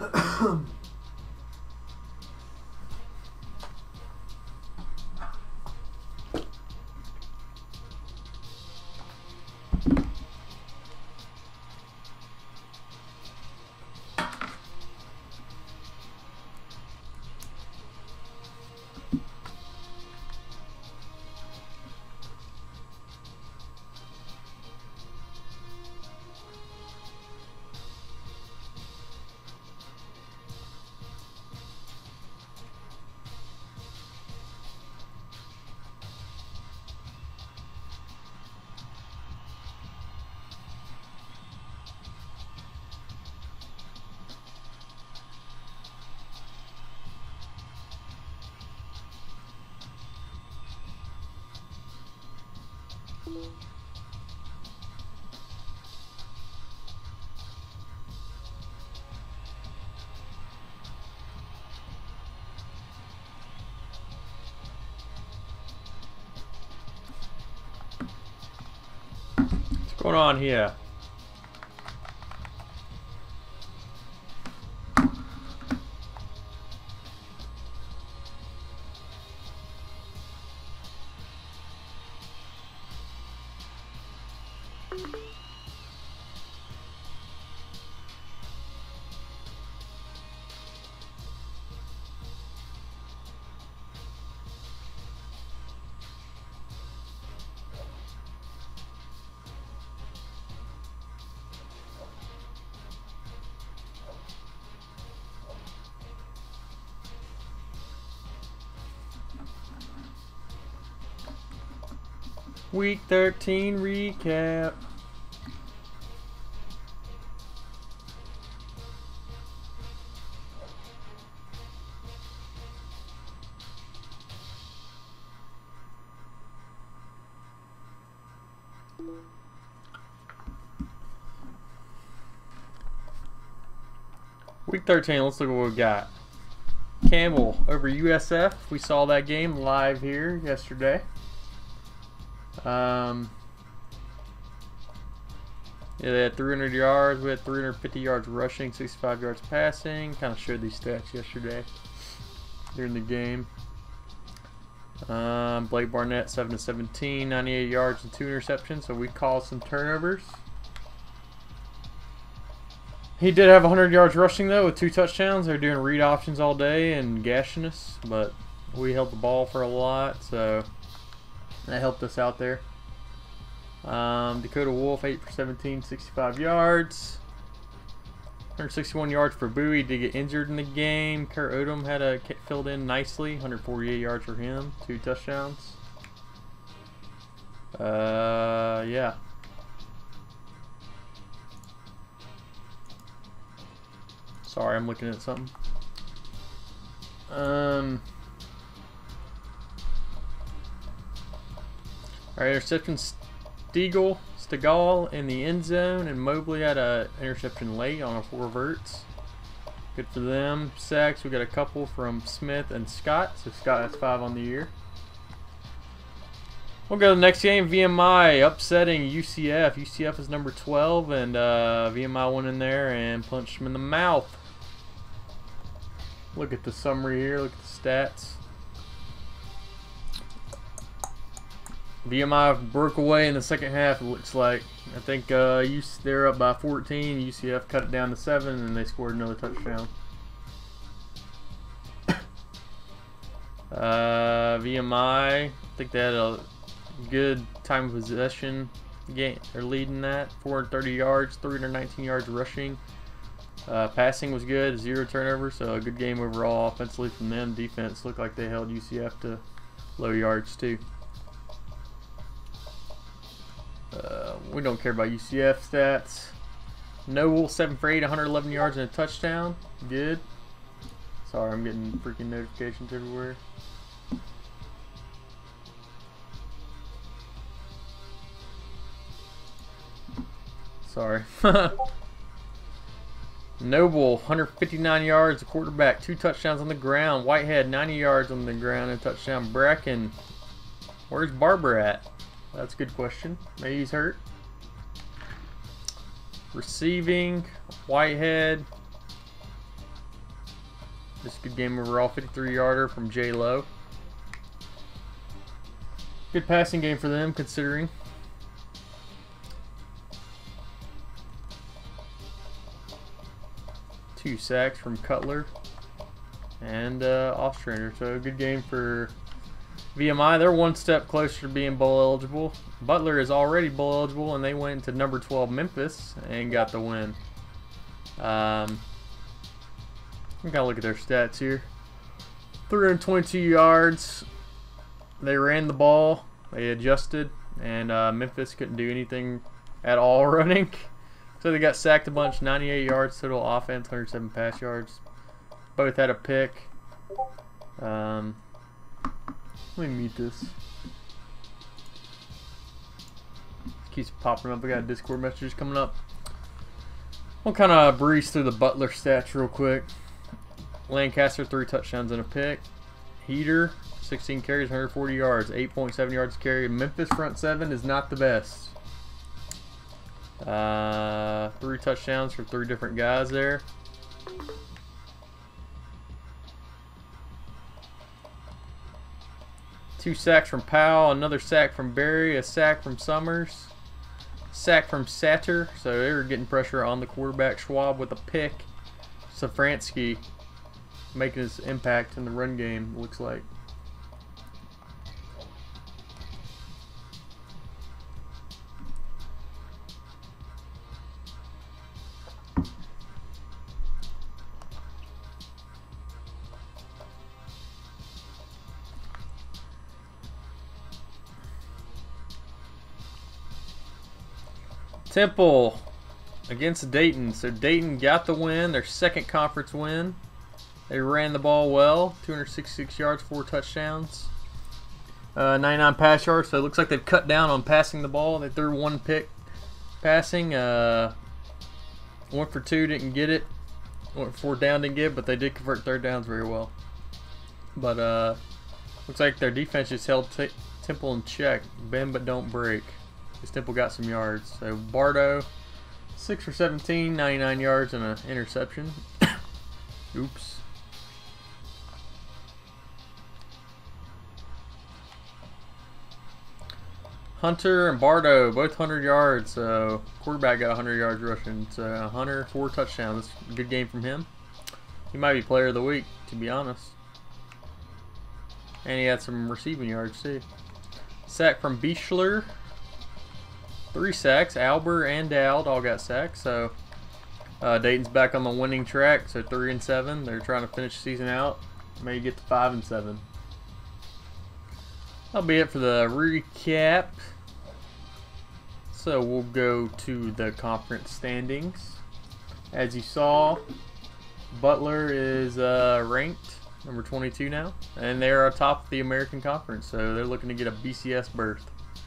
What's going on here? Week 13 recap. Week 13, let's look at what we got. Campbell over USF. We saw that game live here yesterday. Yeah, they had 300 yards. We had 350 yards rushing, 65 yards passing. Kind of showed these stats yesterday during the game. Blake Barnett, 7-17, 98 yards and 2 interceptions. So we caused some turnovers. He did have 100 yards rushing though with 2 touchdowns. They're doing read options all day and gashing us, but we held the ball for a lot, so that helped us out there. Dakota Wolf, 8 for 17, 65 yards. 161 yards for Bowie. Did get injured in the game. Kurt Odom had filled in nicely. 148 yards for him. 2 touchdowns. Yeah. Sorry, I'm looking at something. Alright, interception. Stegall in the end zone, and Mobley had an interception late on a 4 verts. Good for them. Sacks, we got a couple from Smith and Scott, so Scott has 5 on the year. We'll go to the next game. VMI upsetting UCF. UCF is number 12, and VMI went in there and punched him in the mouth. Look at the summary here. Look at the stats. VMI broke away in the second half, it looks like. I think they're up by 14. UCF cut it down to 7, and they scored another touchdown. VMI, I think they had a good time of possession game. They're leading that. 430 yards, 319 yards rushing. Passing was good, 0 turnovers, so a good game overall offensively from them. Defense looked like they held UCF to low yards too. We don't care about UCF stats. Noble, 7 for 8, 111 yards and a touchdown. Good. Sorry, I'm getting freaking notifications everywhere. Sorry. Noble, 159 yards, a quarterback, 2 touchdowns on the ground. Whitehead, 90 yards on the ground and a touchdown. Bracken, where's Barber at? That's a good question. Maybe he's hurt. Receiving, Whitehead, Just a good game overall. 53-yarder from J. Lowe. Good passing game for them, considering. Two sacks from Cutler and Ostrander. So a good game for VMI. They're one step closer to being bowl eligible. Butler is already bowl eligible, and they went to number 12 Memphis and got the win. We gotta look at their stats here. 322 yards. They ran the ball. They adjusted, and Memphis couldn't do anything at all running. So they got sacked a bunch. 98 yards total offense, 107 pass yards. Both had a pick. Let me mute this. Keeps popping up. We got Discord messages coming up. We'll kind of breeze through the Butler stats real quick. Lancaster, 3 touchdowns and a pick. Heater, 16 carries, 140 yards, 8.7 yards carry. Memphis front 7 is not the best. 3 touchdowns for 3 different guys there. Two sacks from Powell, another sack from Berry, a sack from Summers, sack from Satter. So they were getting pressure on the quarterback. Schwab with a pick. Safransky making his impact in the run game, looks like. Temple against Dayton. So Dayton got the win, their second conference win. They ran the ball well, 266 yards, 4 touchdowns, 99 pass yards. So it looks like they've cut down on passing the ball. They threw 1 pick passing, 1 for 2, didn't get it. 1 for 4 down, didn't get it, but they did convert third downs very well. But looks like their defense just held Temple in check. Bend but don't break. This Temple got some yards. So Bardo, 6 for 17, 99 yards and an interception. Oops. Hunter and Bardo, both 100 yards. So quarterback got 100 yards rushing. So Hunter, 4 touchdowns. Good game from him. He might be player of the week, to be honest. And he had some receiving yards too. Sack from Bichler. 3 sacks. Albert and Dowd all got sacks. So Dayton's back on the winning track. So 3-7. They're trying to finish the season out. Maybe get to 5-7. That'll be it for the recap. So we'll go to the conference standings. As you saw, Butler is ranked number 22 now, and they're atop the American Conference. So they're looking to get a BCS berth.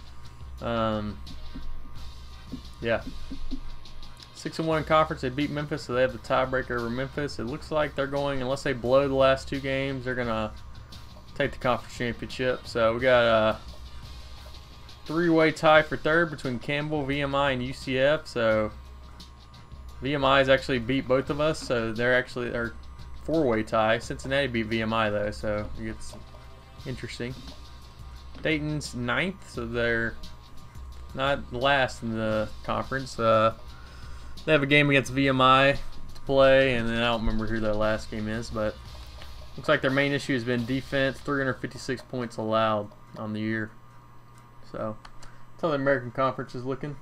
Yeah. 6-1 in conference. They beat Memphis, so they have the tiebreaker over Memphis. It looks like they're going, unless they blow the last 2 games, they're going to take the conference championship. So we got a 3-way tie for 3rd between Campbell, VMI, and UCF. So VMI's actually beat both of us, so they're actually a 4-way tie. Cincinnati beat VMI though, so it gets interesting. Dayton's 9th, so they're not last in the conference. They have a game against VMI to play, and then I don't remember who their last game is, but looks like their main issue has been defense. 356 points allowed on the year. So that's how the American Conference is looking.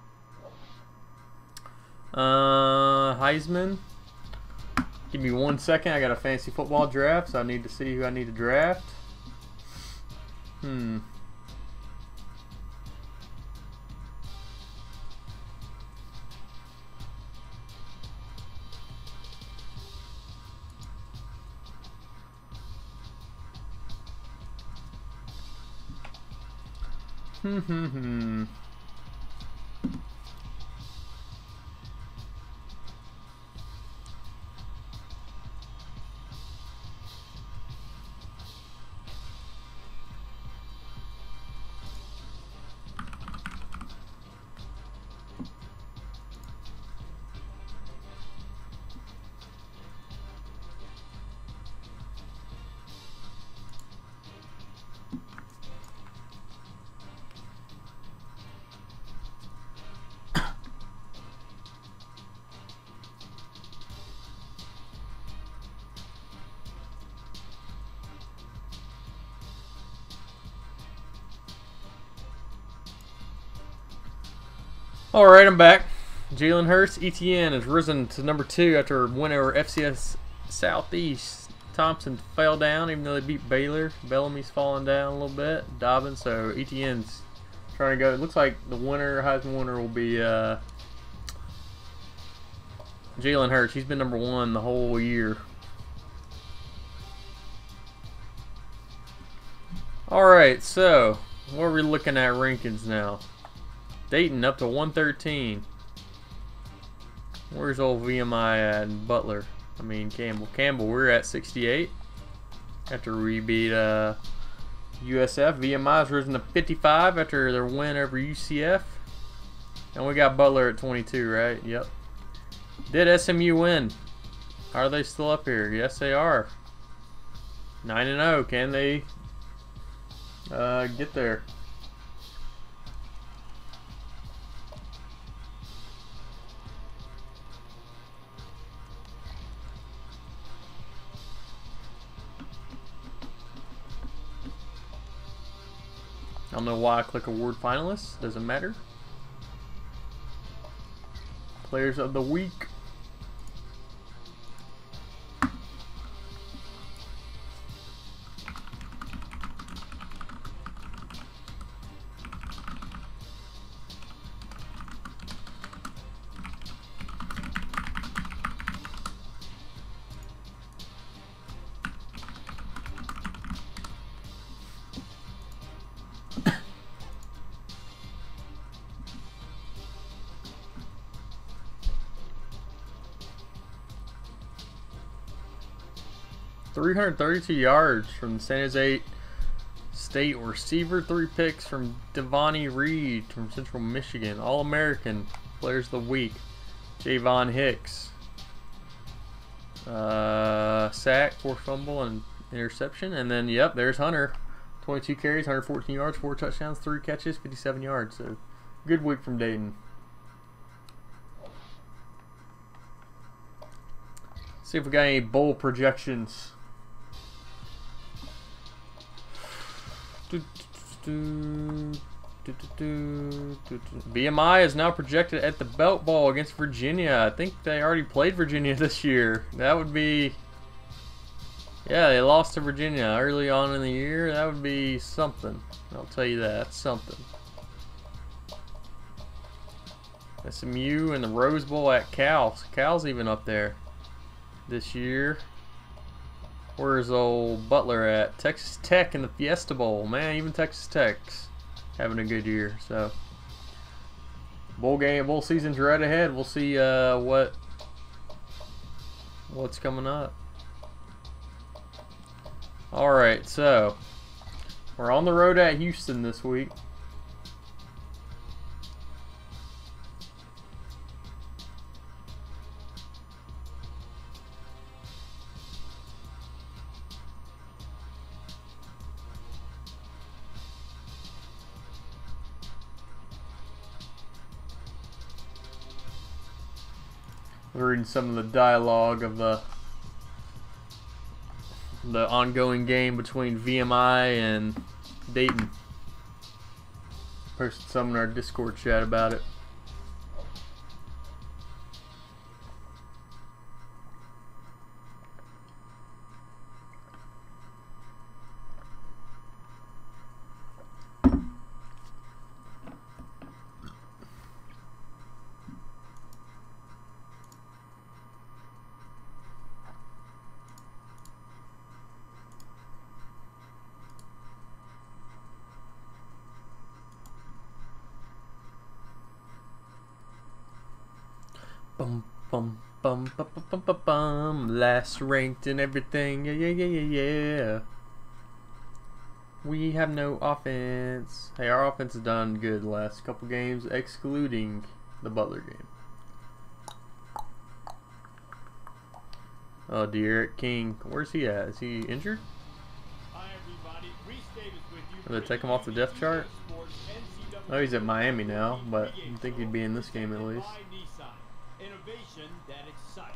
Heisman. Give me 1 second. I got a fantasy football draft, so I need to see who I need to draft. All right, I'm back. Jalen Hurts, ETN has risen to number 2 after a win over FCS Southeast. Thompson fell down even though they beat Baylor. Bellamy's falling down a little bit. Dobbins, so ETN's trying to go. It looks like the winner, Heisman winner, will be Jalen Hurts. He's been number 1 the whole year. All right, so what are we looking at rankings now? Dayton up to 113. Where's old VMI at and Butler? I mean Campbell. Campbell, we're at 68 after we beat USF. VMI's risen to 55 after their win over UCF. And we got Butler at 22, right? Yep. Did SMU win? Are they still up here? Yes, they are. 9-0. Can they get there? I don't know why I click award finalists. Doesn't matter. Players of the week. .332 yards from San Jose State receiver. 3 picks from Devonnie Reed from Central Michigan. All-American Players of the Week. Javon Hicks. Sack, 4 fumble, and interception. And then, yep, there's Hunter. 22 carries, 114 yards, 4 touchdowns, 3 catches, 57 yards. So, good week from Dayton. See if we got any bowl projections. VMI is now projected at the Belt Bowl against Virginia. I think they already played Virginia this year. That would be... Yeah, they lost to Virginia early on in the year. That would be something. I'll tell you that. That's something. SMU and the Rose Bowl at Cal. Cal's even up there this year. Where's old Butler at? Texas Tech in the Fiesta Bowl. Man, even Texas Tech's having a good year. So, bowl season's right ahead. We'll see what's coming up. All right, so we're on the road at Houston this week. Reading some of the dialogue of the ongoing game between VMI and Dayton. Posted some in our Discord chat about it. Bum bum bum bum bum bum bum bum. Last ranked and everything. Yeah, yeah, yeah, yeah, yeah. We have no offense. Hey, our offense has done good the last couple games, excluding the Butler game. Oh, De'Aaron King. Where's he at? Is he injured? Hi everybody, Reese Davis with you. Did they take him off the depth chart? Oh, he's at Miami now, but I think he'd be in this game at least. Innovation that excites.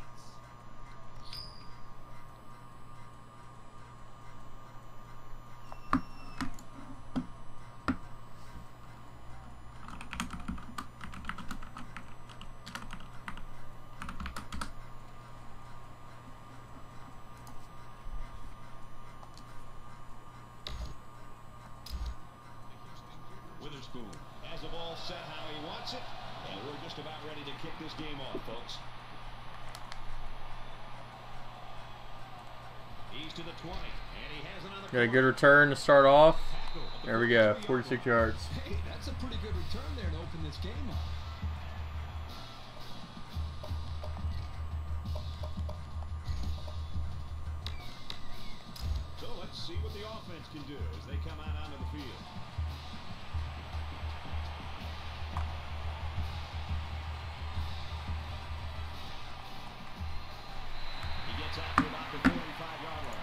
has the ball set how he wants it, and we're just about ready to kick this game off, folks. He's to the 20, and he has another. Got a good return to start off. There we go, 46 yards. Hey, that's a pretty good return there to open this game up. So let's see what the offense can do as they come out onto the field. He gets out to about the 45-yard line.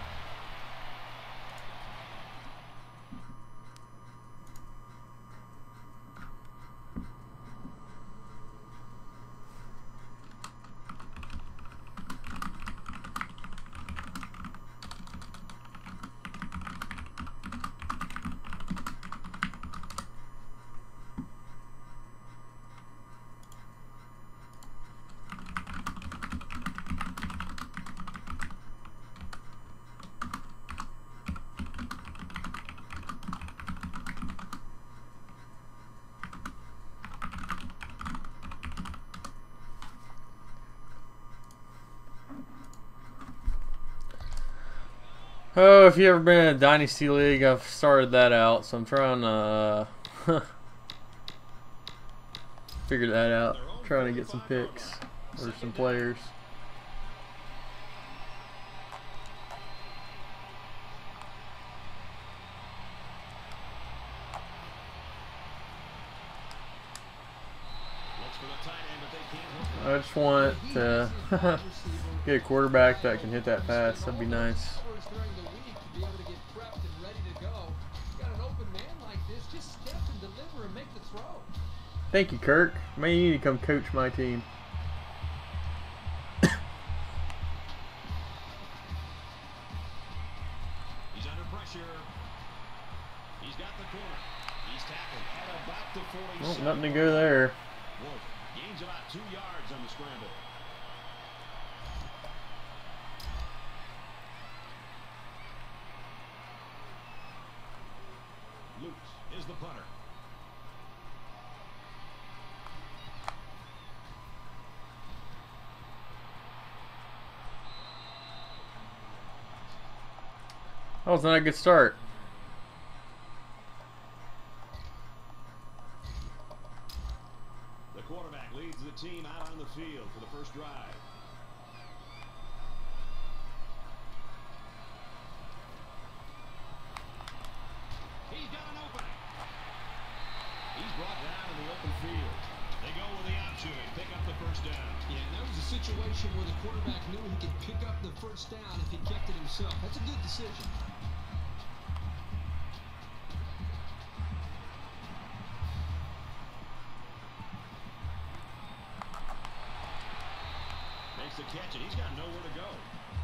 Oh, if you ever been in a Dynasty League, I've started that out, so I'm trying to figure that out. Trying to get some picks or some players. I just want to get a quarterback that can hit that pass. That'd be nice. Thank you, Kirk. Maybe you need to come coach my team. He's under pressure. He's got the corner. He's tackled at about the 47. Oh, nothing to go there. Wolf gains about 2 yards on the scramble. Luke is the punter. That was not a good start. The quarterback leads the team out on the field for the first drive. He's got an opening. He's brought down in the open field. They go with the option and pick up the first down. Yeah, that was a situation where the quarterback knew he could pick up the first down if he kept it himself. That's a good decision. Makes the catch, and he's got nowhere to go.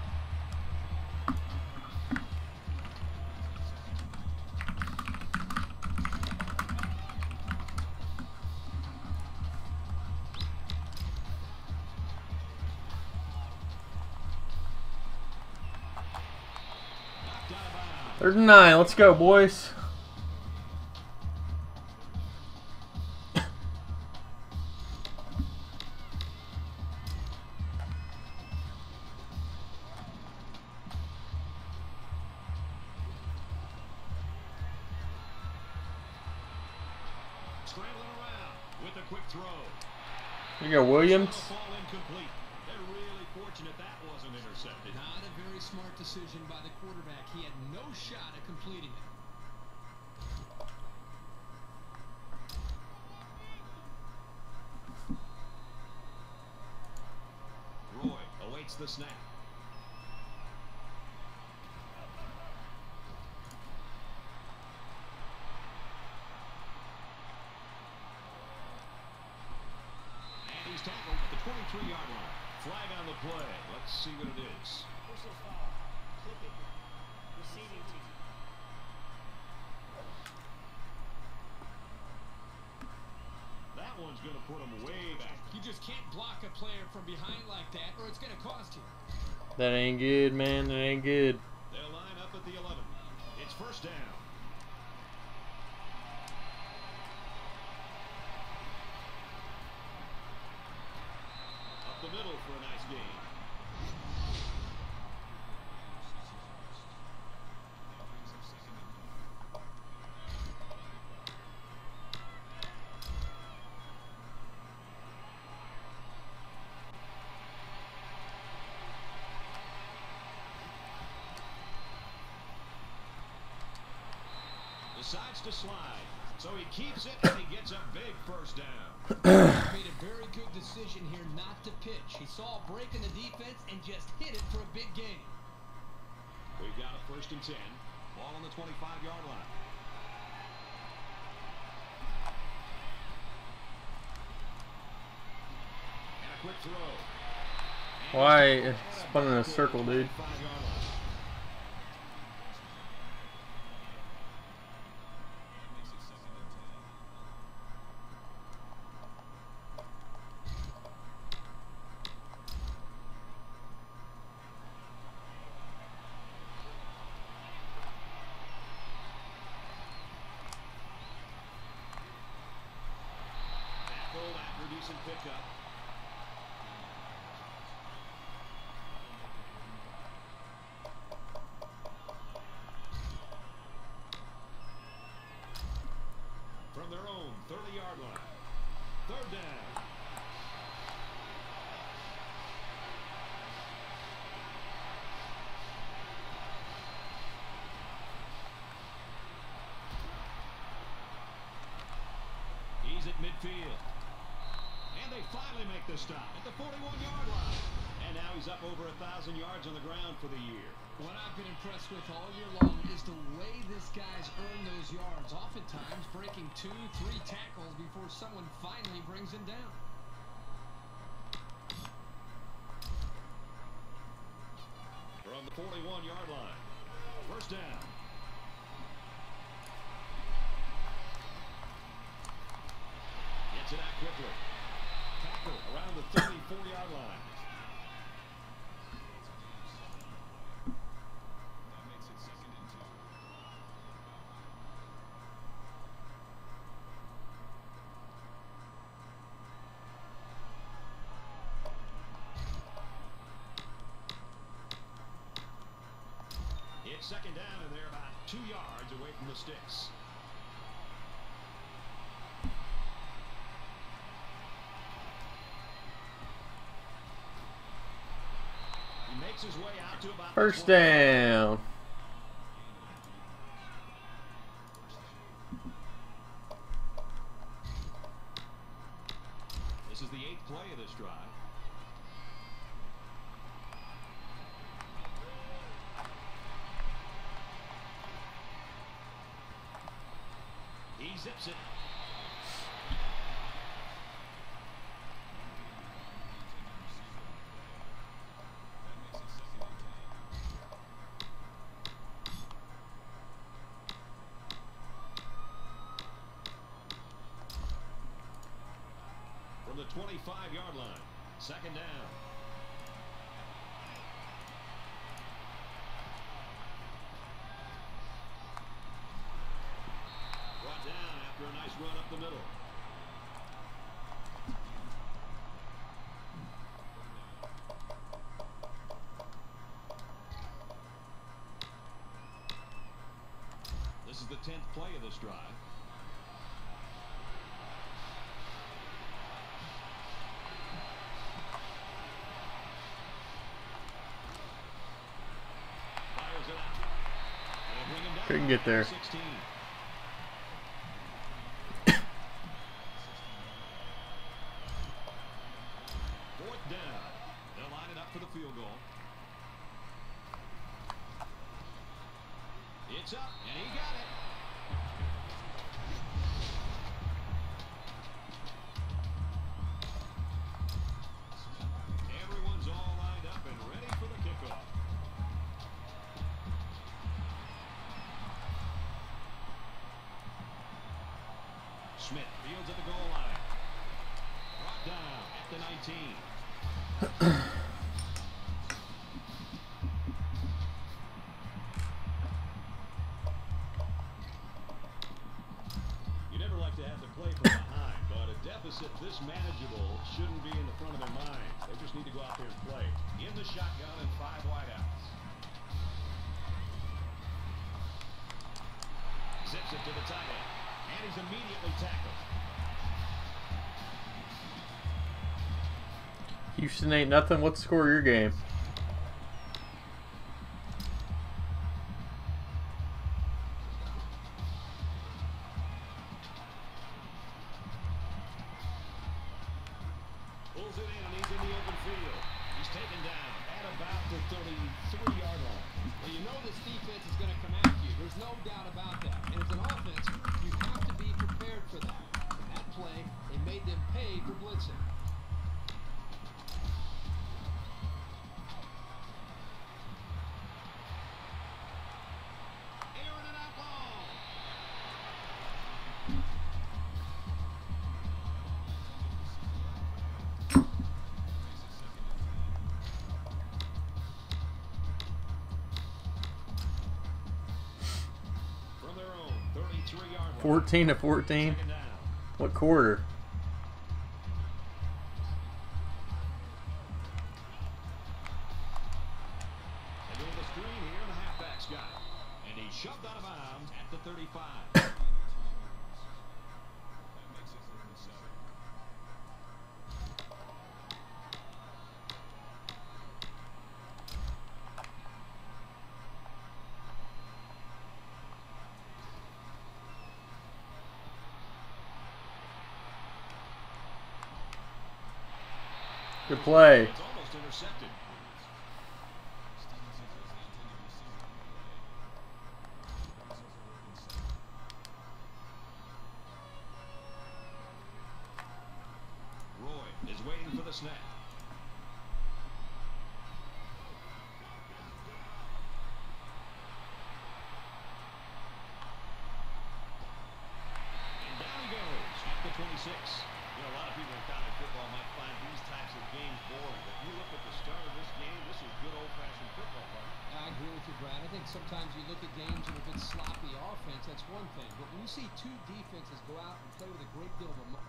Knocked out of bounds. 3rd and 9. Let's go, boys. Scrambling around with a quick throw. Here you go, Williams. Ball incomplete. They're really fortunate that wasn't intercepted. Not a very smart decision by the quarterback. He had no shot at completing it. Roy awaits the snap. And he's tackled at the 23-yard line. Flag on the play. Let's see what it is. Personal foul. Clipping. Receiving team. That one's going to put him way back. You just can't block a player from behind like that, or it's going to cost you. That ain't good, man. That ain't good. They'll line up at the 11. It's first down. for a nice game. Decides to slide, so he keeps it and he gets a big first down. Made a very good decision here not to pitch. He saw a break in the defense and just hit it for a big gain. We've got a 1st and 10. Ball on the 25-yard line. And a quick throw. Why spun in a circle, dude? 5-yard line. Decent pickup. From their own 30-yard line. 3rd down. He's at midfield. And they finally make the stop at the 41-yard line. And now he's up over 1,000 yards on the ground for the year. What I've been impressed with all year long is the way this guy's earned those yards. Oftentimes breaking 2, 3 tackles before someone finally brings him down. From the 41-yard line. 1st down. Gets it out quickly. Tackle around the 34-yard line. That makes it 2nd and 2. It's 2nd down, and they're about 2 yards away from the sticks. Makes his way out to about 1st down. This is the 8th play of this drive. He zips it. From the 25-yard line. 2nd down. Brought down after a nice run up the middle. This is the 10th play of this drive. Couldn't get there. 16. Fourth down. They'll line it up for the field goal. It's up, and he got it. Everyone's all lined up and ready for the kickoff. Smith fields at the goal line. Brought down at the 19. You never like to have to play from behind, but a deficit deficit this manageable shouldn't be in the front of their minds. They just need to go out there and play. In the shotgun and 5 wideouts. Zips it to the tight end. And he's immediately tackled. Houston ain't nothing. What's the score of your game? Pulls it in, and he's in the open field. He's taken down at about the 33-yard line. Well, you know this defense is going to come after you. There's no doubt about that. And as an offense, you have to be prepared for that. In that play, they made them pay for blitzing. Aaron and outlaw. From their own 33-yard line. 14 to 14. Second down. What quarter? They go to the screen here, and the halfback's got it. And he's shoved out of bounds at the 35. Good play. It's almost intercepted. Roy is waiting for the snap. And down he goes at the 26. You know, a lot of people in college football might find these types of games boring, but you look at the start of this game, this is good old-fashioned football, Mark. I agree with you, Brad. I think sometimes you look at games that have been sloppy offense, that's one thing. But when you see two defenses go out and play with a great deal of emotion,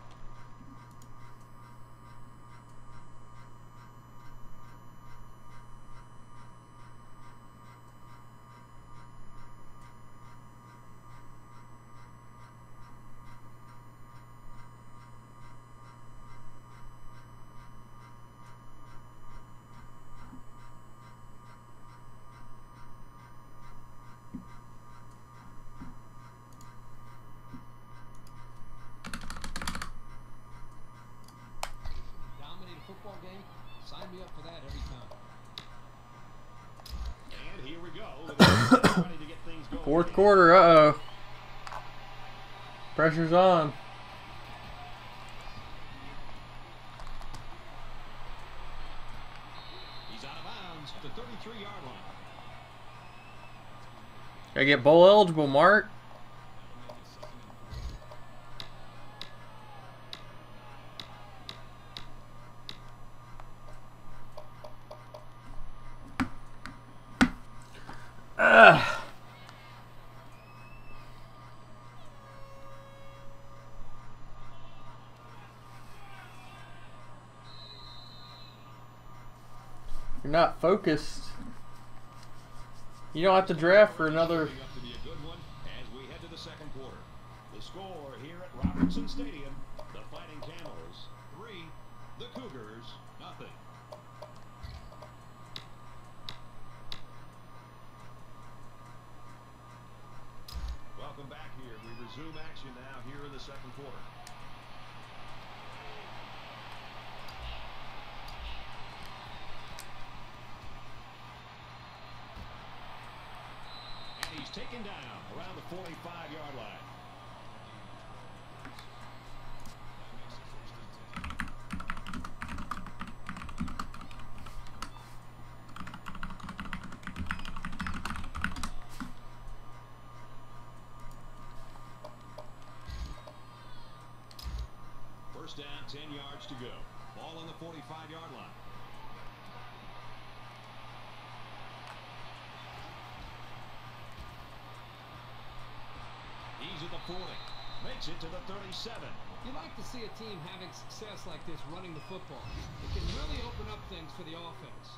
football game, sign me up for that every time. And here we go. Ready to get things going. Fourth quarter. Uh-oh. Pressure's on. He's out of bounds at the 33-yard line. Gotta get bowl eligible, Mark. You're not focused. You don't have to draft for another. Up to be a good one as we head to the second quarter. The score here at Robertson Stadium: the Fighting Camels 3, the Cougars 0. Welcome back here. We resume action now here in the second quarter. And he's taken down around the 45-yard line. First down, 10 yards to go. Ball on the 45-yard line. He's at the 40. Makes it to the 37. You like to see a team having success like this running the football. It can really open up things for the offense.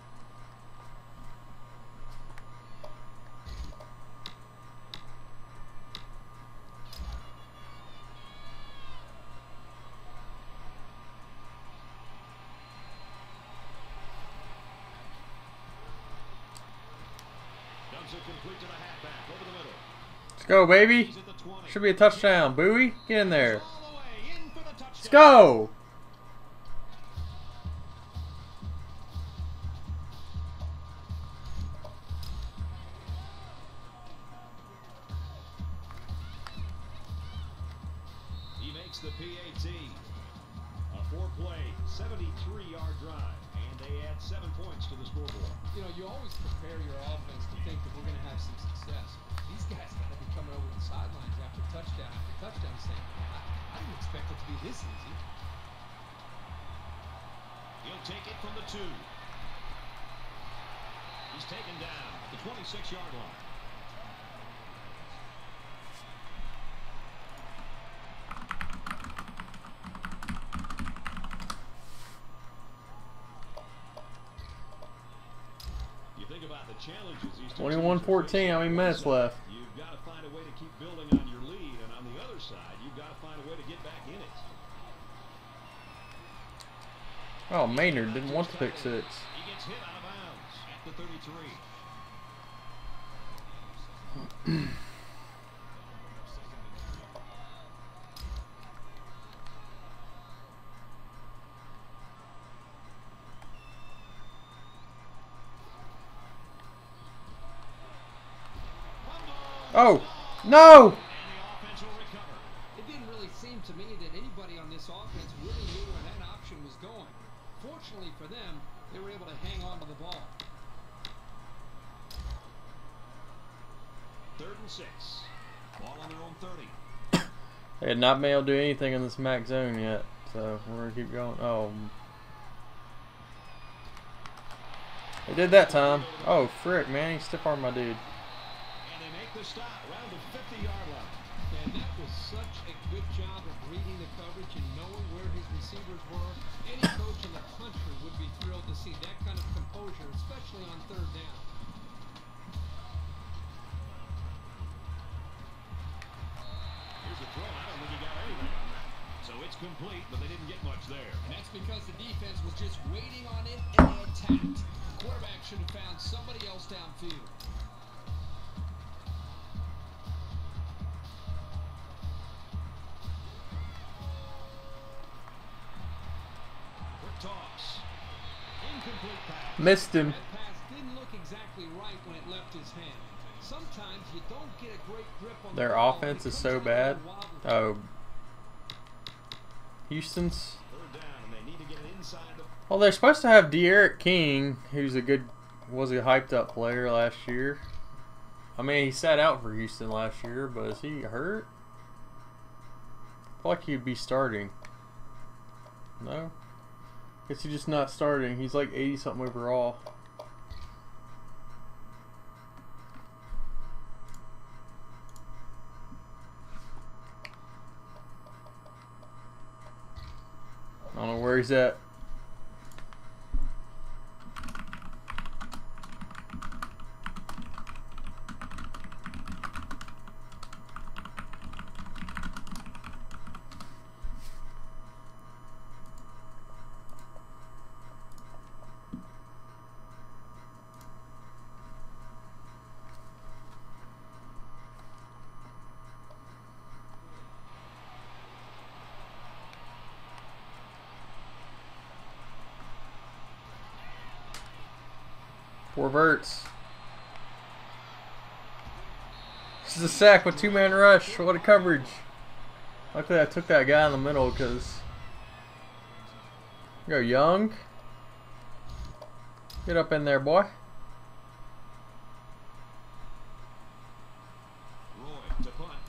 Complete to the halfback over the middle. Let's go, baby. He's at the 20. Should be a touchdown. Bowie, get in there. All the way in for the touchdown. Let's go. He makes the PAT. A 4-play, 73-yard drive, and they add 7 points to the scoreboard. You know, you always prepare your offense to think that we're going to have some success. These guys got to be coming over the sidelines after touchdown saying, I didn't expect it to be this easy. He'll take it from the 2. He's taken down at the 26-yard line. You think about the challenges these two 21-14. How many minutes left? You've got to find a way to keep building on your lead, and on the other side, you've got to find a way to get back in it. Oh, Maynard didn't want to pick 6. He gets hit out of bounds at the 33. Oh, no! And the offense will recover. It didn't really seem to me that anybody on this offense really knew where that option was going. Fortunately for them, they were able to hang on to the ball. 3rd and 6. Ball on their own 30. They had not been able to do anything in this max zone yet, so we're going to keep going. Oh. They did that time. Oh, frick, man. He stiff-armed my dude. And they make the stop around the 50-yard line. And that was such a good job of reading the coverage and knowing where his receivers were. Any coach in the country would be thrilled to see that kind of composure, especially on 3rd down. Here's the throw. I don't think he got anything on that. So it's complete, but they didn't get much there. And that's because the defense was just waiting on it and they attacked. The quarterback should have found somebody else downfield. Quick toss. Incomplete pass. Missed him. That pass didn't look exactly right when it left his hand. Sometimes you don't get a great grip on Their the ball. offense It is comes so out bad. a little wobbly. Oh. Houston's. 3rd down, and they need to get it inside the. Well, they're supposed to have De'Aaron King, who's was a hyped up player last year. I mean, he sat out for Houston last year, but is he hurt? I feel like he'd be starting. No? Guess he's just not starting. He's like 80-something overall. I don't know where he's at. Four verts. This is a sack with 2-man rush. What a coverage. Luckily I took that guy in the middle because go Young. Get up in there, boy. Roy to punt.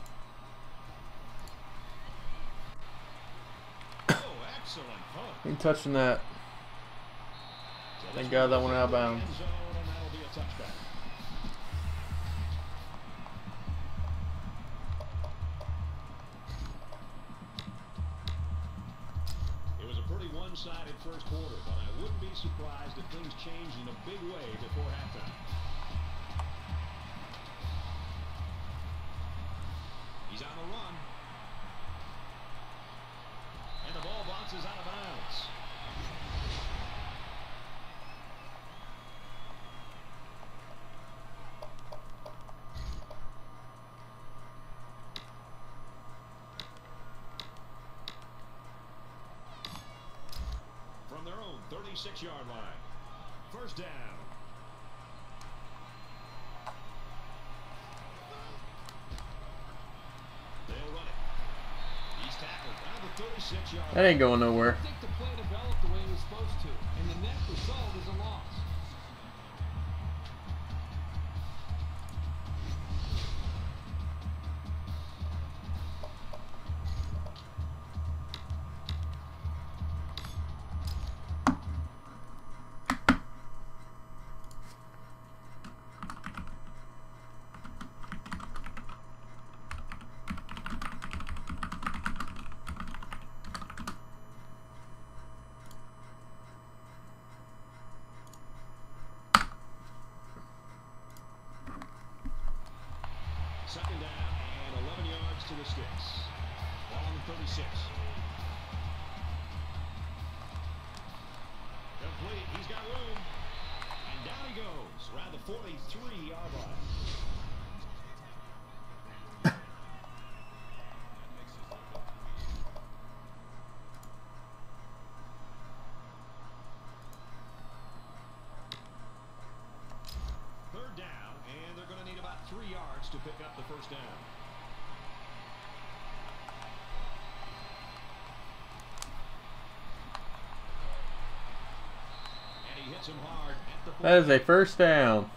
Oh, excellent punt. Ain't touching that. So Thank this God that one went out of goes into bounds. the end zone, and that'll be a touchback. one-sided first quarter, but I wouldn't be surprised if things change in a big way before halftime. He's on the run. And the ball bounces out of bounds. From their own 36-yard line. First down. They'll run it. He's tackled down the 36-yard That ain't going nowhere. I think the play developed the way it was supposed to, and the net result is a loss. Second down and 11 yards to the sticks. Ball on the 36. Complete. He's got room. And down he goes around the 43-yard line. Third down, and they're going to need about 3 yards to pick up the first down. And he hits him hard at the That is a first down.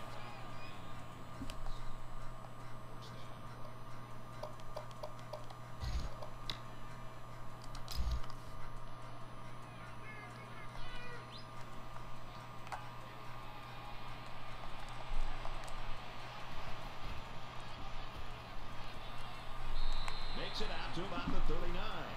Makes it out to about the 39.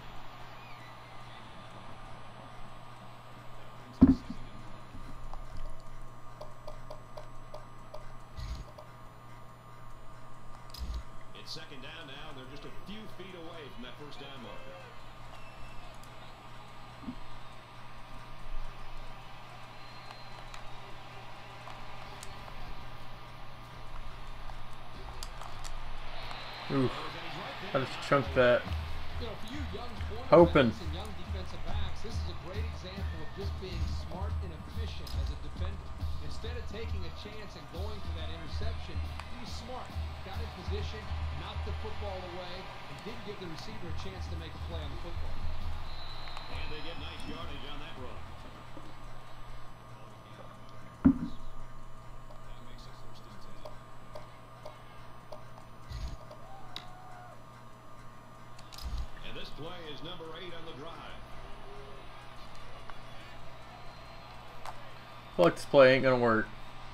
It's second down now, and they're just a few feet away from that first down marker. Oof. I just chunked that. You know, for you young Hoping. quarterbacks and young defensive backs, this is a great example of just being smart and efficient as a defender. Instead of taking a chance and going for that interception, he was smart, got in position, knocked the football away, and didn't give the receiver a chance to make a play on the football. And they get nice yardage on that run. And this play is number 8 on the drive. Flex play ain't gonna work.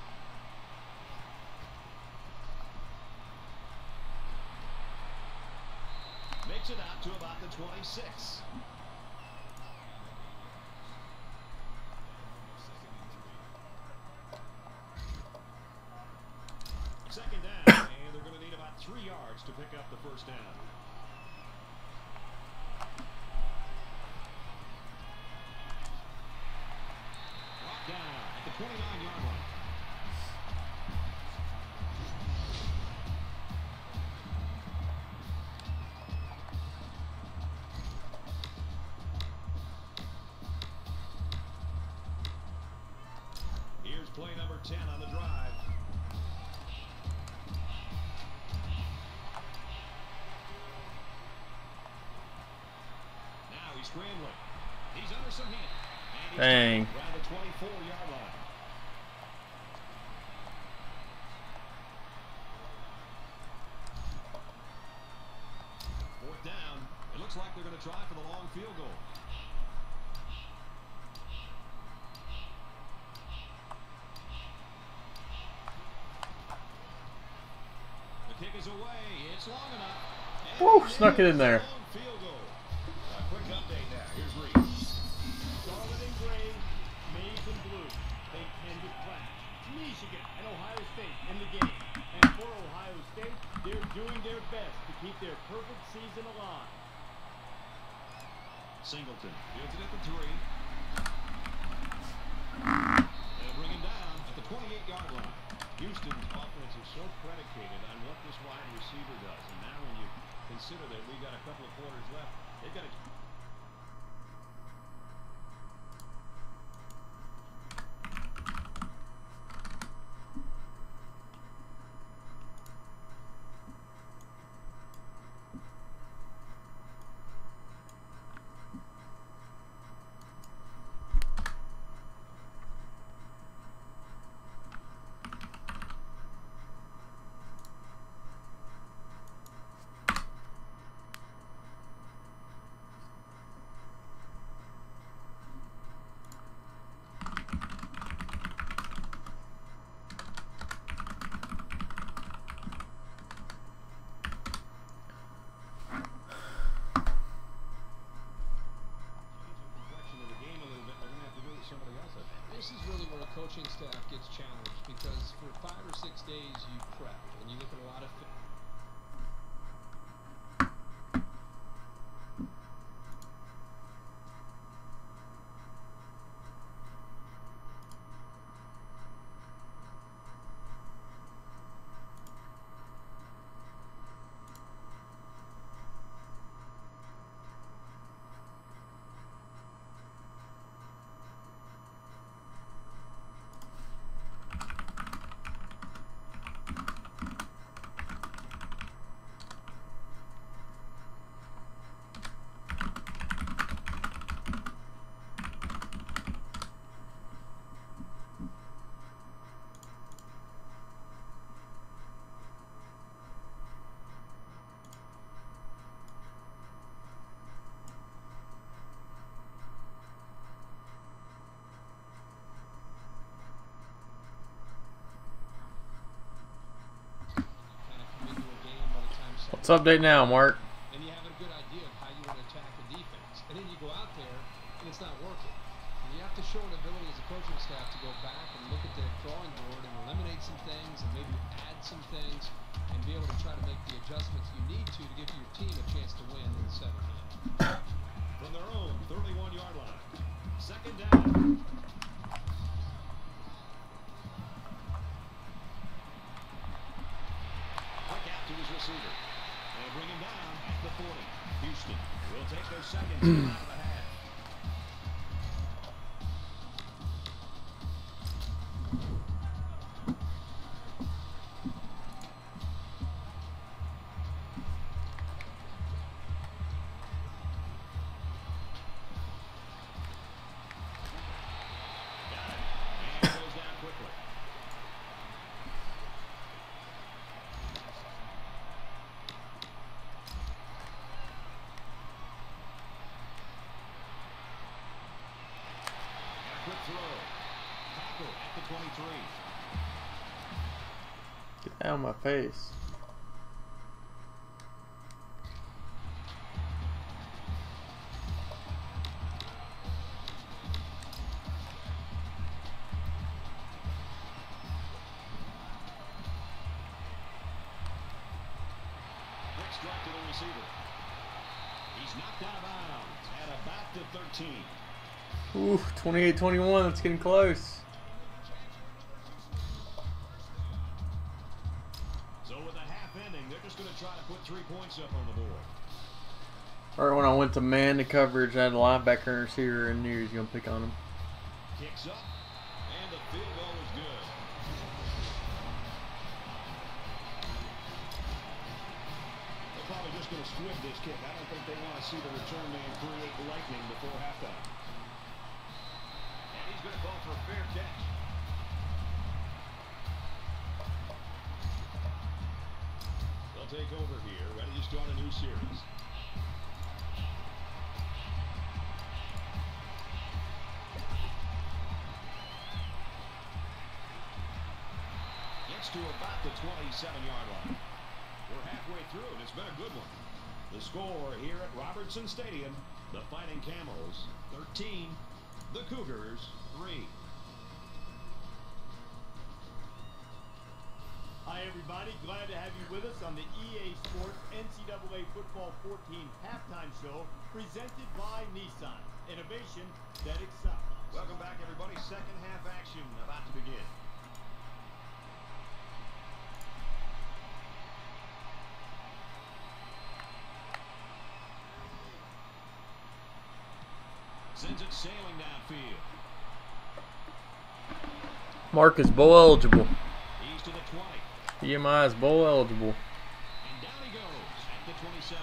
Makes it out to about the 26. Second down, and they're going to need about 3 yards to pick up the first down. Brought down at the 29-yard line. Here's play number 10 on the drive. Now he's scrambling. He's under some heat. And he's Dang. around the 24-yard line. Fourth down. It looks like they're going to try for the long field goal. The kick is away. It's long enough. And Woo, it snuck it in is there. a long field goal. A quick update now. Here's Reed. Started Fields it at the 3. They'll bring him down at the 28-yard line. Houston's offense is so predicated on what this wide receiver does. And now when you consider that we've got a couple of quarters left, they've got to... This is really where a coaching staff gets challenged because for 5 or 6 days you prep and you look at a lot of What's update now, Mark? and you have a good idea of how you want to attack the defense. And then you go out there and it's not working. And you have to show an ability as a coaching staff to go back and look at the drawing board and eliminate some things and maybe add some things and be able to try to make the adjustments you need to give your team a chance to win in the second half. From their own 31-yard line. Second down. Quick out to his receiver. They'll bring him down at the 40. Houston will take their second team out of the half. Got it. And goes down quickly. Quick throw. Tackle at the 23. Get out of my face. Quick strike to the receiver. He's knocked out of bounds at a back to 13. Ooh, 28-21. That's getting close. So with the half ending, they're just going to try to put 3 points up on the board. Right when I went to man the coverage, I had a linebacker and receiver in there. He's gonna pick on him. Kicks up, and the field goal is good. They're probably just going to squib this kick. I don't think they want to see the return man create lightning before halftime. And he's going to call for a fair catch. They'll take over here, ready to start a new series. Gets to about the 27-yard line. We're halfway through, and it's been a good one. The score here at Robertson Stadium, the Fighting Camels 13, the Cougars 3. Hi, everybody. Glad to have you with us on the EA Sports NCAA Football 14 halftime show presented by Nissan. Innovation that excels. Welcome back, everybody. Second half action about to begin. Sends it sailing downfield. Mark is bowl eligible. He's to the 20. EMI is bowl eligible. And down he goes at the 27.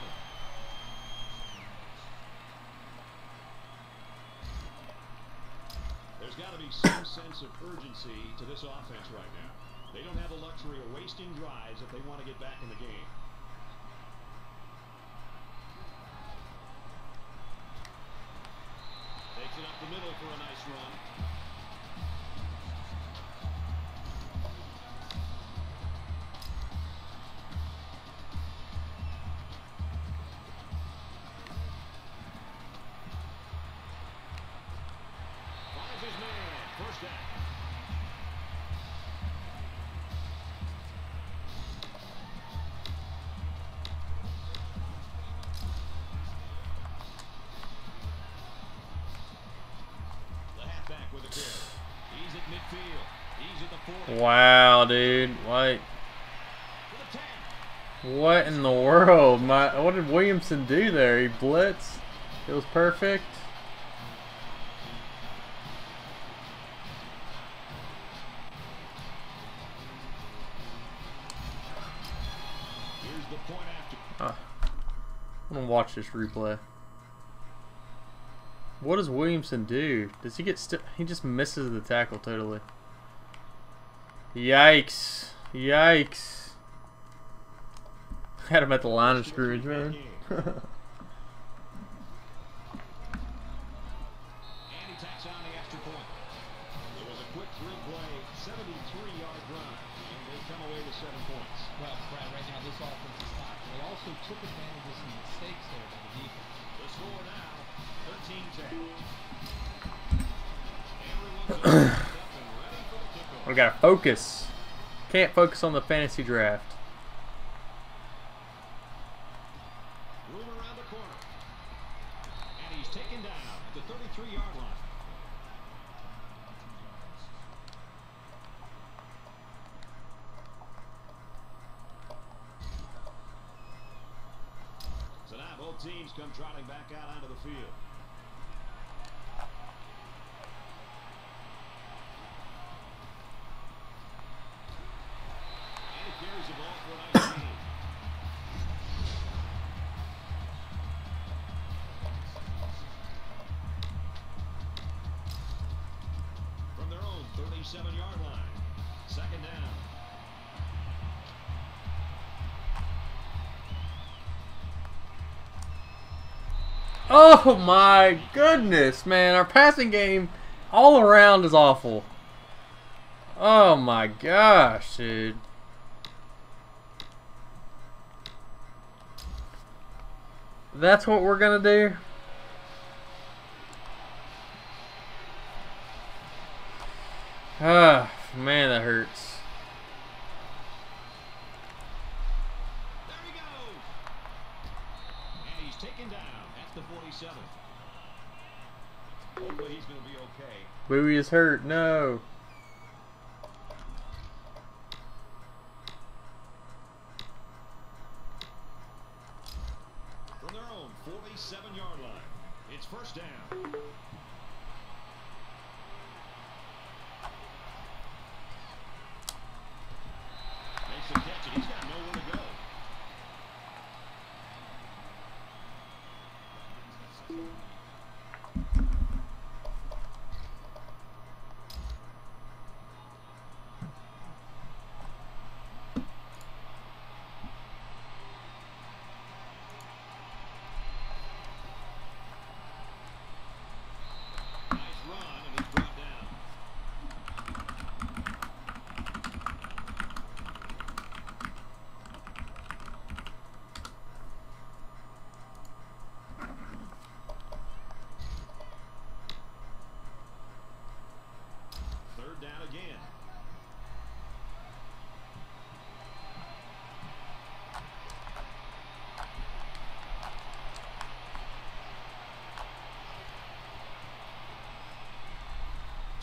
There's got to be some sense of urgency to this offense right now. They don't have the luxury of wasting drives if they want to get back in the game. Takes it up the middle for a nice run. Finds his man. First down. The halfback with a carry. He's at midfield. He's at the 40. Wow, dude. Like, To the 10. what in the world? What did Williamson do there? He blitzed. It was perfect. Here's the point after. I'm gonna watch this replay. What does Williamson do? Does he get he just misses the tackle totally. Yikes. Yikes. Had him at the line of scrimmage, man. And he tacks on the extra point. It was a quick through play, 73-yard run, and they come away with 7 points. Well, Brad, right now this offense is hot. They also took advantage of some mistakes there by the defense. The score now, 13-10. Everyone's all set up and ready for the kickoff. We gotta focus. Can't focus on the fantasy draft. Room around the corner. And he's taken down at the 33-yard line. So now both teams come trotting back out onto the field. And he carries the ball for a nice gain. From their own 37-yard line. Second down. Oh my goodness, man. Our passing game all around is awful. Oh my gosh, dude. That's what we're gonna do? Ah, man, that hurts. There he goes. And he's taken down at the 47. Hopefully he's going to be okay. Bowie is hurt. No. From their own 47-yard line, it's first down. Makes the catch, and he's got nowhere to go.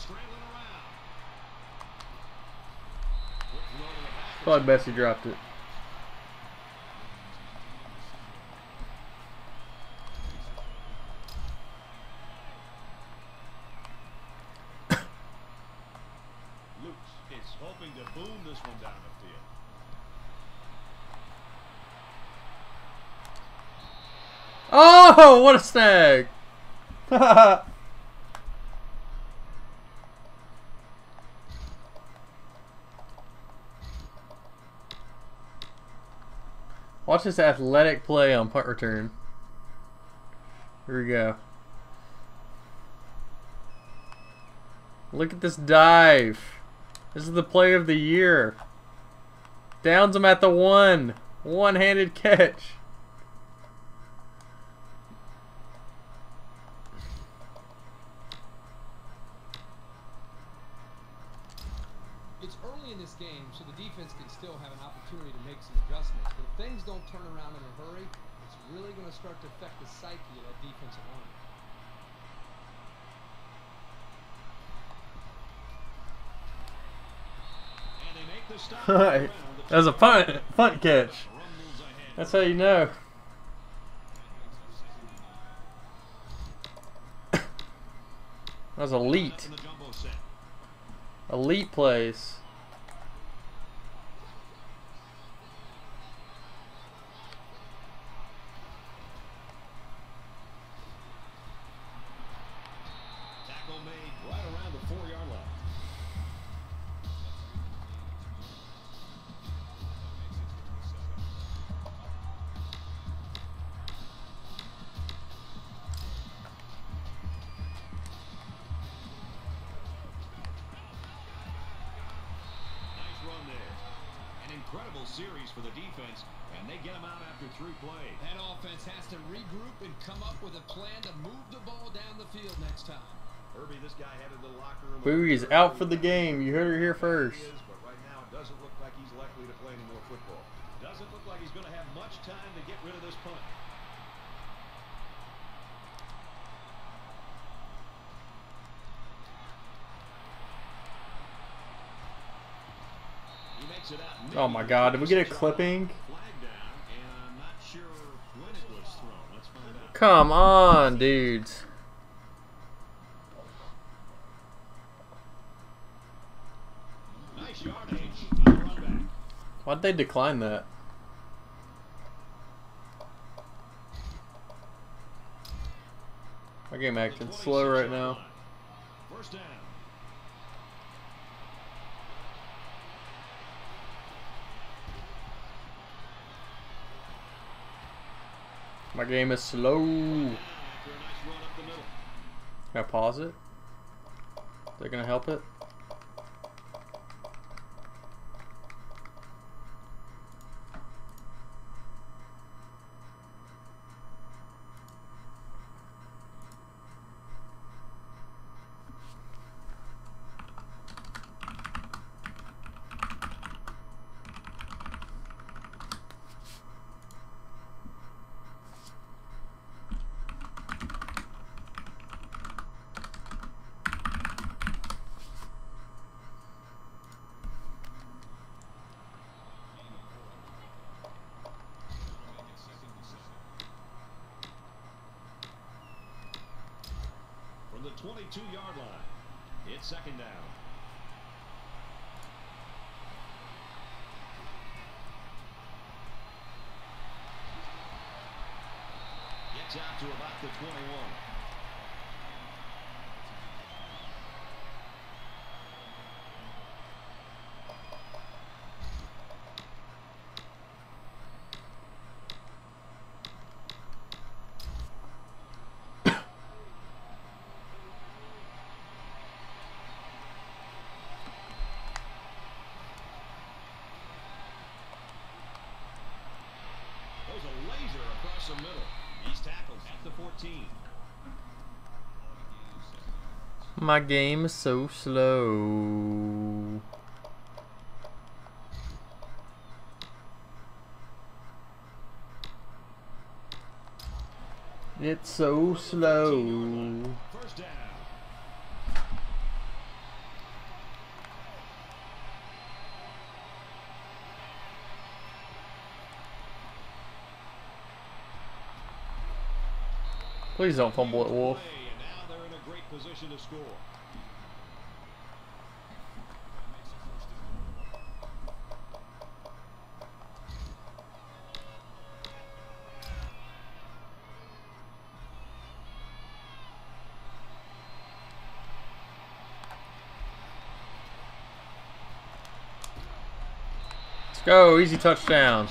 scrambling around. Quick throw to the back. Probably best he dropped it. Luke is hoping to boom this one down the field. Oh, what a snag! Watch this athletic play on punt return. Here we go. Look at this dive. This is the play of the year. Downs him at the one. One-handed catch. It's early in this game, so the defense can still have an opportunity to make some adjustments. But if things don't turn around in a hurry, it's really going to start to affect the psyche of that defensive line. And they make the stop. That was a punt catch. That's how you know. That was elite. Elite plays. Tackle made right around the 4-yard line. Nice run there. An incredible series for the defense, and they get them out after 3 plays. That offense has to regroup and come up with a plan to move the ball down the field next time. Herbie, this guy headed to the locker room. Bowie is out for the game. You heard it here first. But right now, it doesn't look like he's likely to play any more football. Doesn't look like he's going to have much time to get rid of this punt. He makes it out. Oh my God! Did we get a clipping? Flag down, and I'm not sure when it was thrown. Let's find out. Come on, dudes. Nice yardage. On the run back. Why'd they decline that? My game acting slow right now. First down. My game is slow. After a nice run up the middle. Can I pause it? They're gonna help it? From the 22-yard line, it's second down. Gets out to about the 21. Throws a laser across the middle. He's tackled at the 14. My game is so slow. It's so slow. First down. Please don't fumble it, Wolf. And now they're in a great position to score. Let's go. Easy touchdown.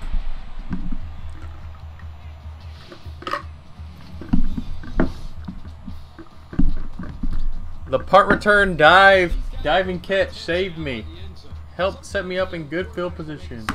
The punt return diving catch saved me. Helped set me up in good field position.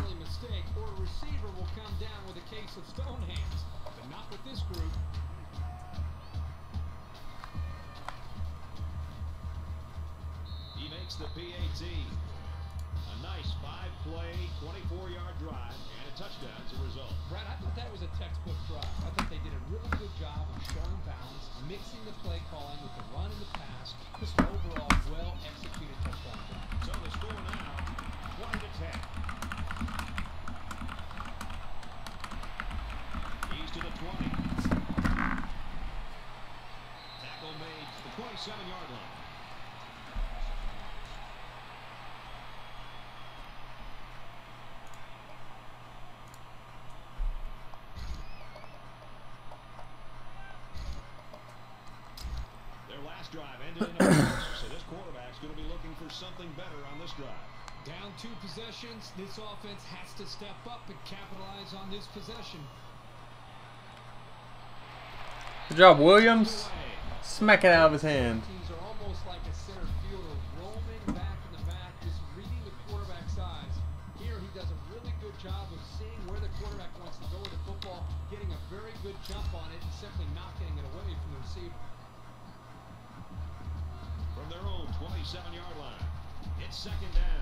He makes the PAT. A nice 5-play, 24-yard drive and a touchdown as a result. Brad, I thought that was a textbook drive. I thought they did a really good job of showing balance, mixing the play calling with the run and the pass. Just an overall well-executed touchdown drive. So the score now, 20-10. He's to the 20. Tackle made to the 27-yard line. Their last drive ended in a loss, so this quarterback's going to be looking for something better on this drive. Down 2 possessions, this offense has to step up and capitalize on this possession. Good job, Williams. Smack it out of his hand. Teams are almost like a center fielder roaming back in the back, just reading the quarterback's eyes. Here he does a really good job of seeing where the quarterback wants to go with the football, getting a very good jump on it, and simply not getting it away from the receiver. From their own 27-yard line, it's second down.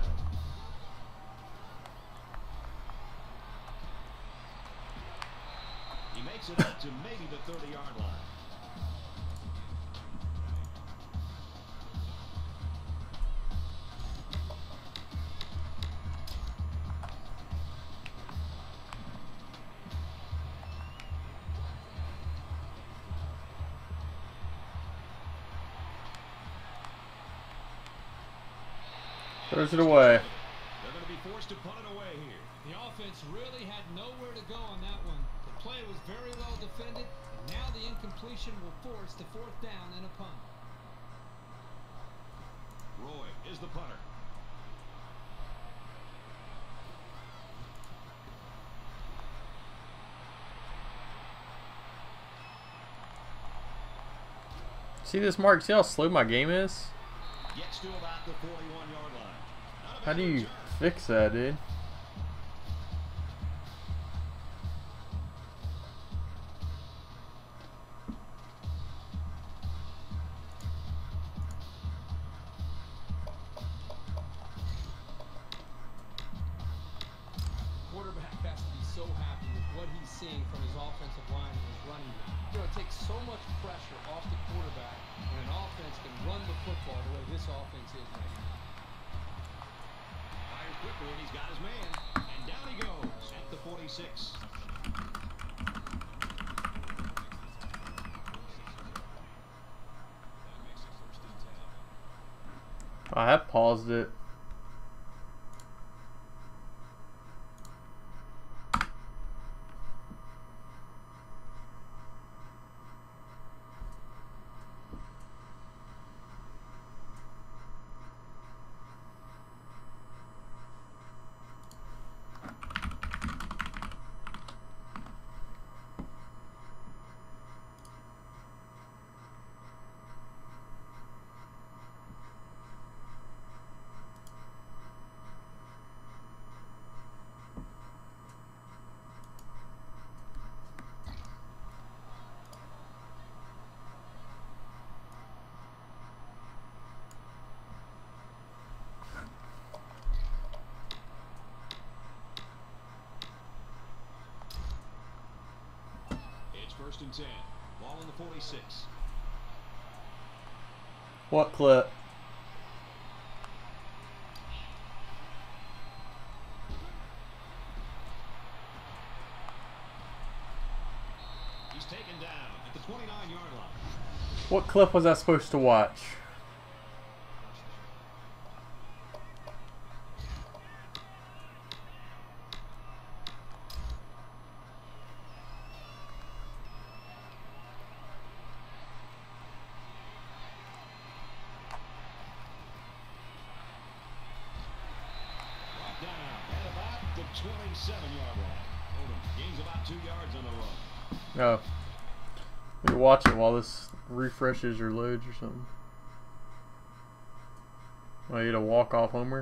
He makes it up to maybe the 30-yard line. Throws it away. They're going to be forced to punt it away here. The offense really had nowhere to go on that one. The play was very well defended, and now the incompletion will force the 4th down and a punt. Roy is the punter. See this, Mark? See how slow my game is? Gets to about the 41-yard line. Not a How bad do you return. fix that, dude? Quarterback has to be so happy with what he's seeing from his offensive line and his running game. You know, it takes so much pressure off the quarterback when an offense can run the football the way this offense is right now. Fires quickly, and he's got his man. And down he goes at the 46. I have paused it. It's 1st and 10. Ball on the 46. What clip? He's taken down at the 29-yard clip was I supposed to watch? Brought down at about the 27-yard line. Odom gains about 2 yards on the run. No. You watch it while this refreshes or loads or something. Oh, you get a walk-off homer.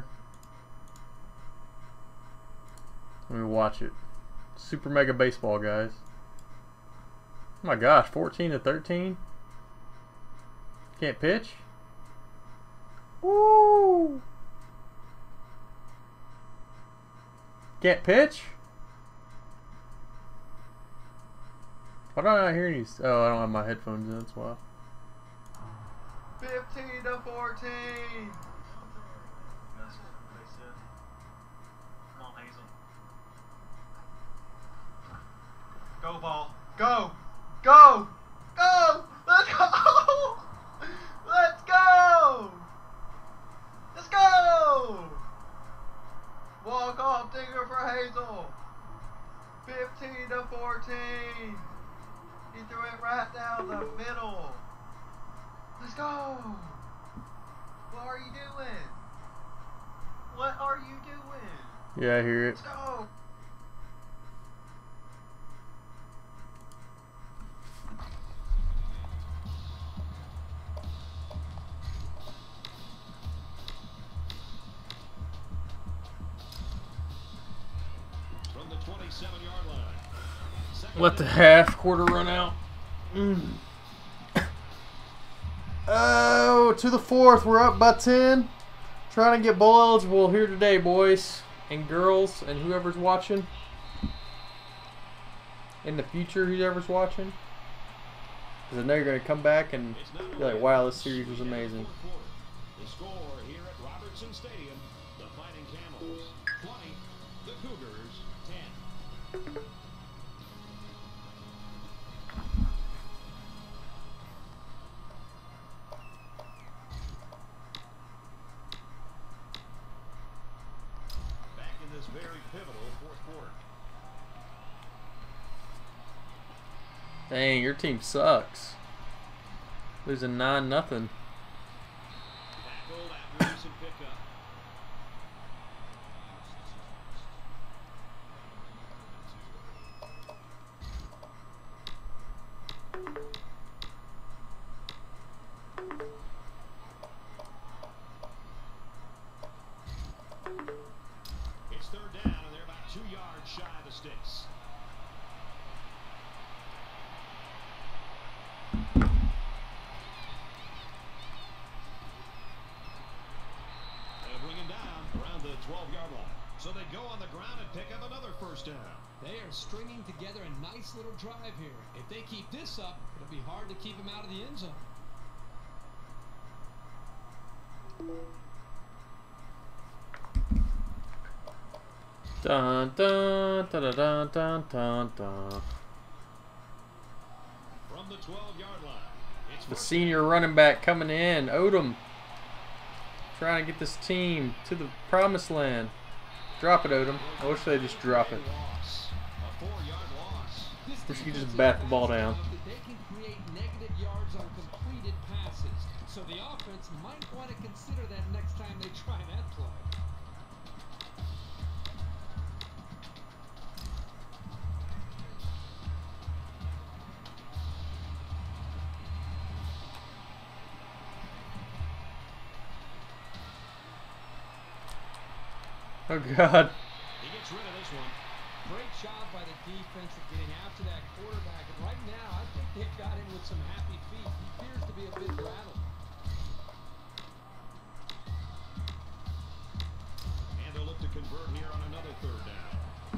Let me watch it. Super Mega Baseball, guys. Oh my gosh, 14 to 13. Can't pitch. Woo! Can't pitch. Why don't I hear you? Oh, I don't have my headphones in. That's why. 15 to 14. Go ball. Go. Go. Go. Let's go. Let's go. Let's go. Walk off digger for Hazel. 15 to 14. He threw it right down the middle. Let's go. What are you doing? What are you doing? Yeah, I hear it. Let's go. From the 27-yard line. Let the half quarter run out. Oh, to the fourth. We're up by 10. Trying to get bowl eligible here today, boys and girls, and whoever's watching. In the future, whoever's watching. Because I know you're going to come back and be like, wow, this series was amazing. The score here at Robertson Stadium, the Fighting Camels 20, the Cougars 10. Back in this very pivotal fourth quarter. Dang, your team sucks. Losing 9-0. Tackled after recent pickup. It's third down, and they're about 2 yards shy of the sticks. They'll bring him down around the 12-yard line. So they go on the ground and pick up another first down. They are stringing together a nice little drive here. If they keep this up, it'll be hard to keep them out of the end zone. Dun dun dun dun dun dun dun. From the 12-yard line, it's The first senior running back coming in, Odom. Trying to get this team to the promised land. Drop it, Odom. I wish they'd just drop it. loss. A 4-yard loss. Wish you could just bat the ball down. They can create negative yards on completed passes. So the offense might want to consider that next time they try that play. Oh God. He gets rid of this one. Great job by the defense of getting after that quarterback. And right now, I think they've got him with some happy feet. He appears to be a bit rattled. And they'll look to convert here on another third down.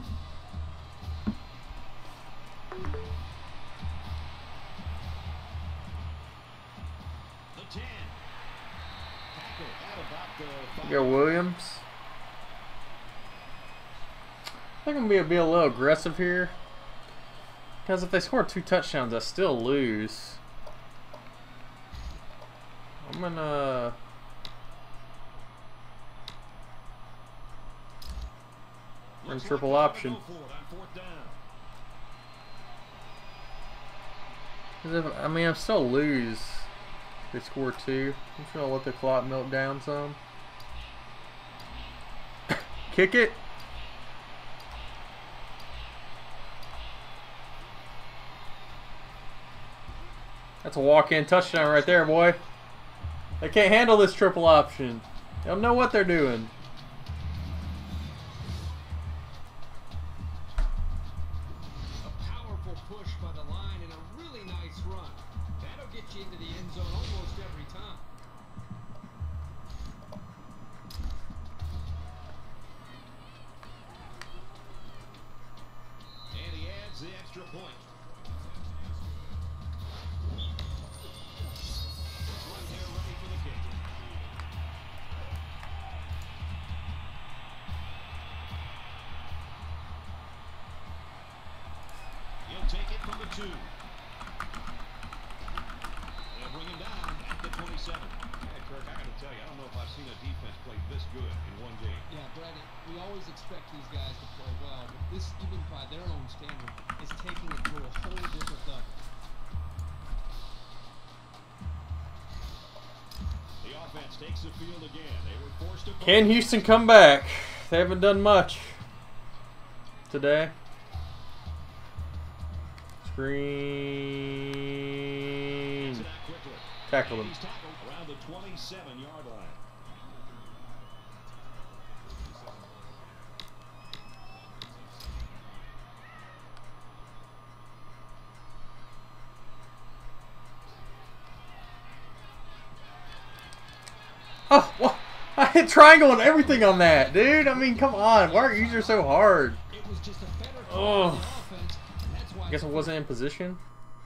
The 10. Tackle at about the 5. You got Williams. I think I'm going to be a little aggressive here. Because if they score 2 touchdowns, I still lose. I'm gonna run triple option. 'Cause if, I mean, I'm still lose. They score 2. I'm just gonna let the clock melt down some. Kick it. That's a walk-in touchdown right there, boy. They can't handle this triple option. They don't know what they're doing. A powerful push by the line and a really nice run. That'll get you into the end zone almost every time. And he adds the extra point. Right there, ready for the kick. He'll take it from the 2. They'll bring him down at the 27. Hey, Kirk, I got to tell you, I don't know if I've seen a defense play this good in one game. Yeah, Brandon, we always expect these guys to play well, but this, even by their own standard, is taking it to a whole different level. The offense takes the field again. They were forced to... Can Houston come back? They haven't done much today. Screen. Gets it out quickly. Tackle him. He's tackled around the 27-yard line. Oh, well, I hit triangle and everything on that, dude. I mean, come on. Why are you so hard? It was just a better Oh. call on the offense, and that's why I guess I wasn't in position.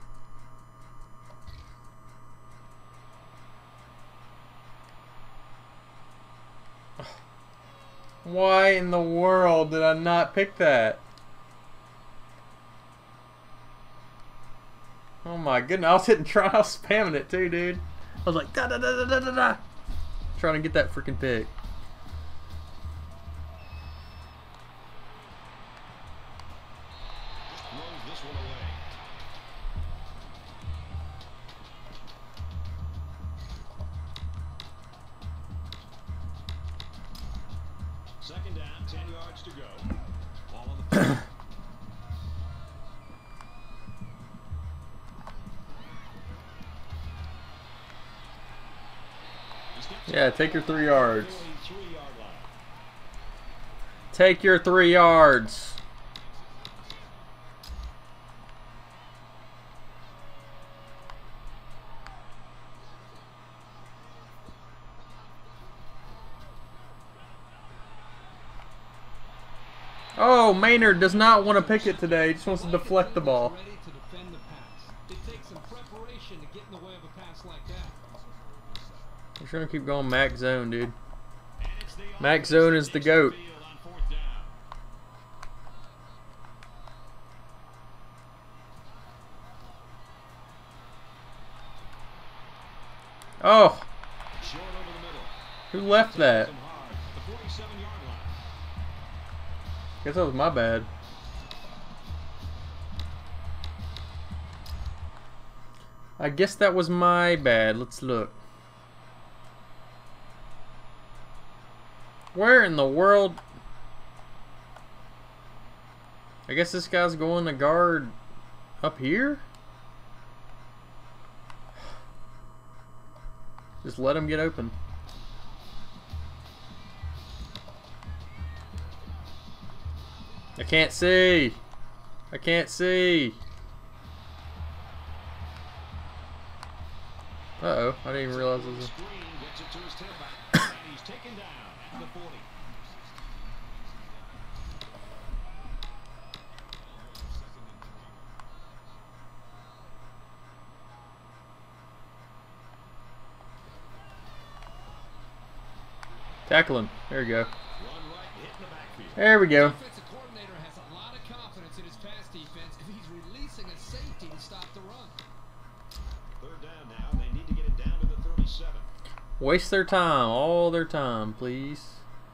Why in the world did I not pick that? Oh my goodness, I was hitting try, I was spamming it too, dude. I was like da da da da da da da, trying to get that freaking pick. Just throws this one away. Second down, 10 yards to go. Ball on the field. Yeah, take your 3 yards. 43-yard line. Take your 3 yards. Oh, Maynard does not want to pick it today. He just wants to deflect the ball. Ready to defend the pass. It takes some preparation to get in the way of a pass like that. I'm trying to keep going Mac zone, dude. And it's the Mac zone is the GOAT. field on 4th down. Oh, Short over the middle. who left that? Him hard. The 47-yard line. Guess that was my bad. I guess that was my bad. Let's look. Where in the world? I guess this guy's going to guard up here? Just let him get open. I can't see. I can't see. Uh-oh. I didn't even realize it was a... Screen gets it to his tailback. And he's taken down at the 40. Tackle him. There you go. Run right, hit in the backfield. There we go. Defensive coordinator has a lot of confidence in his pass defense if he's releasing a safety to stop the run. 3rd down now. They need to get it down to the 37. Waste their time, all their time, please.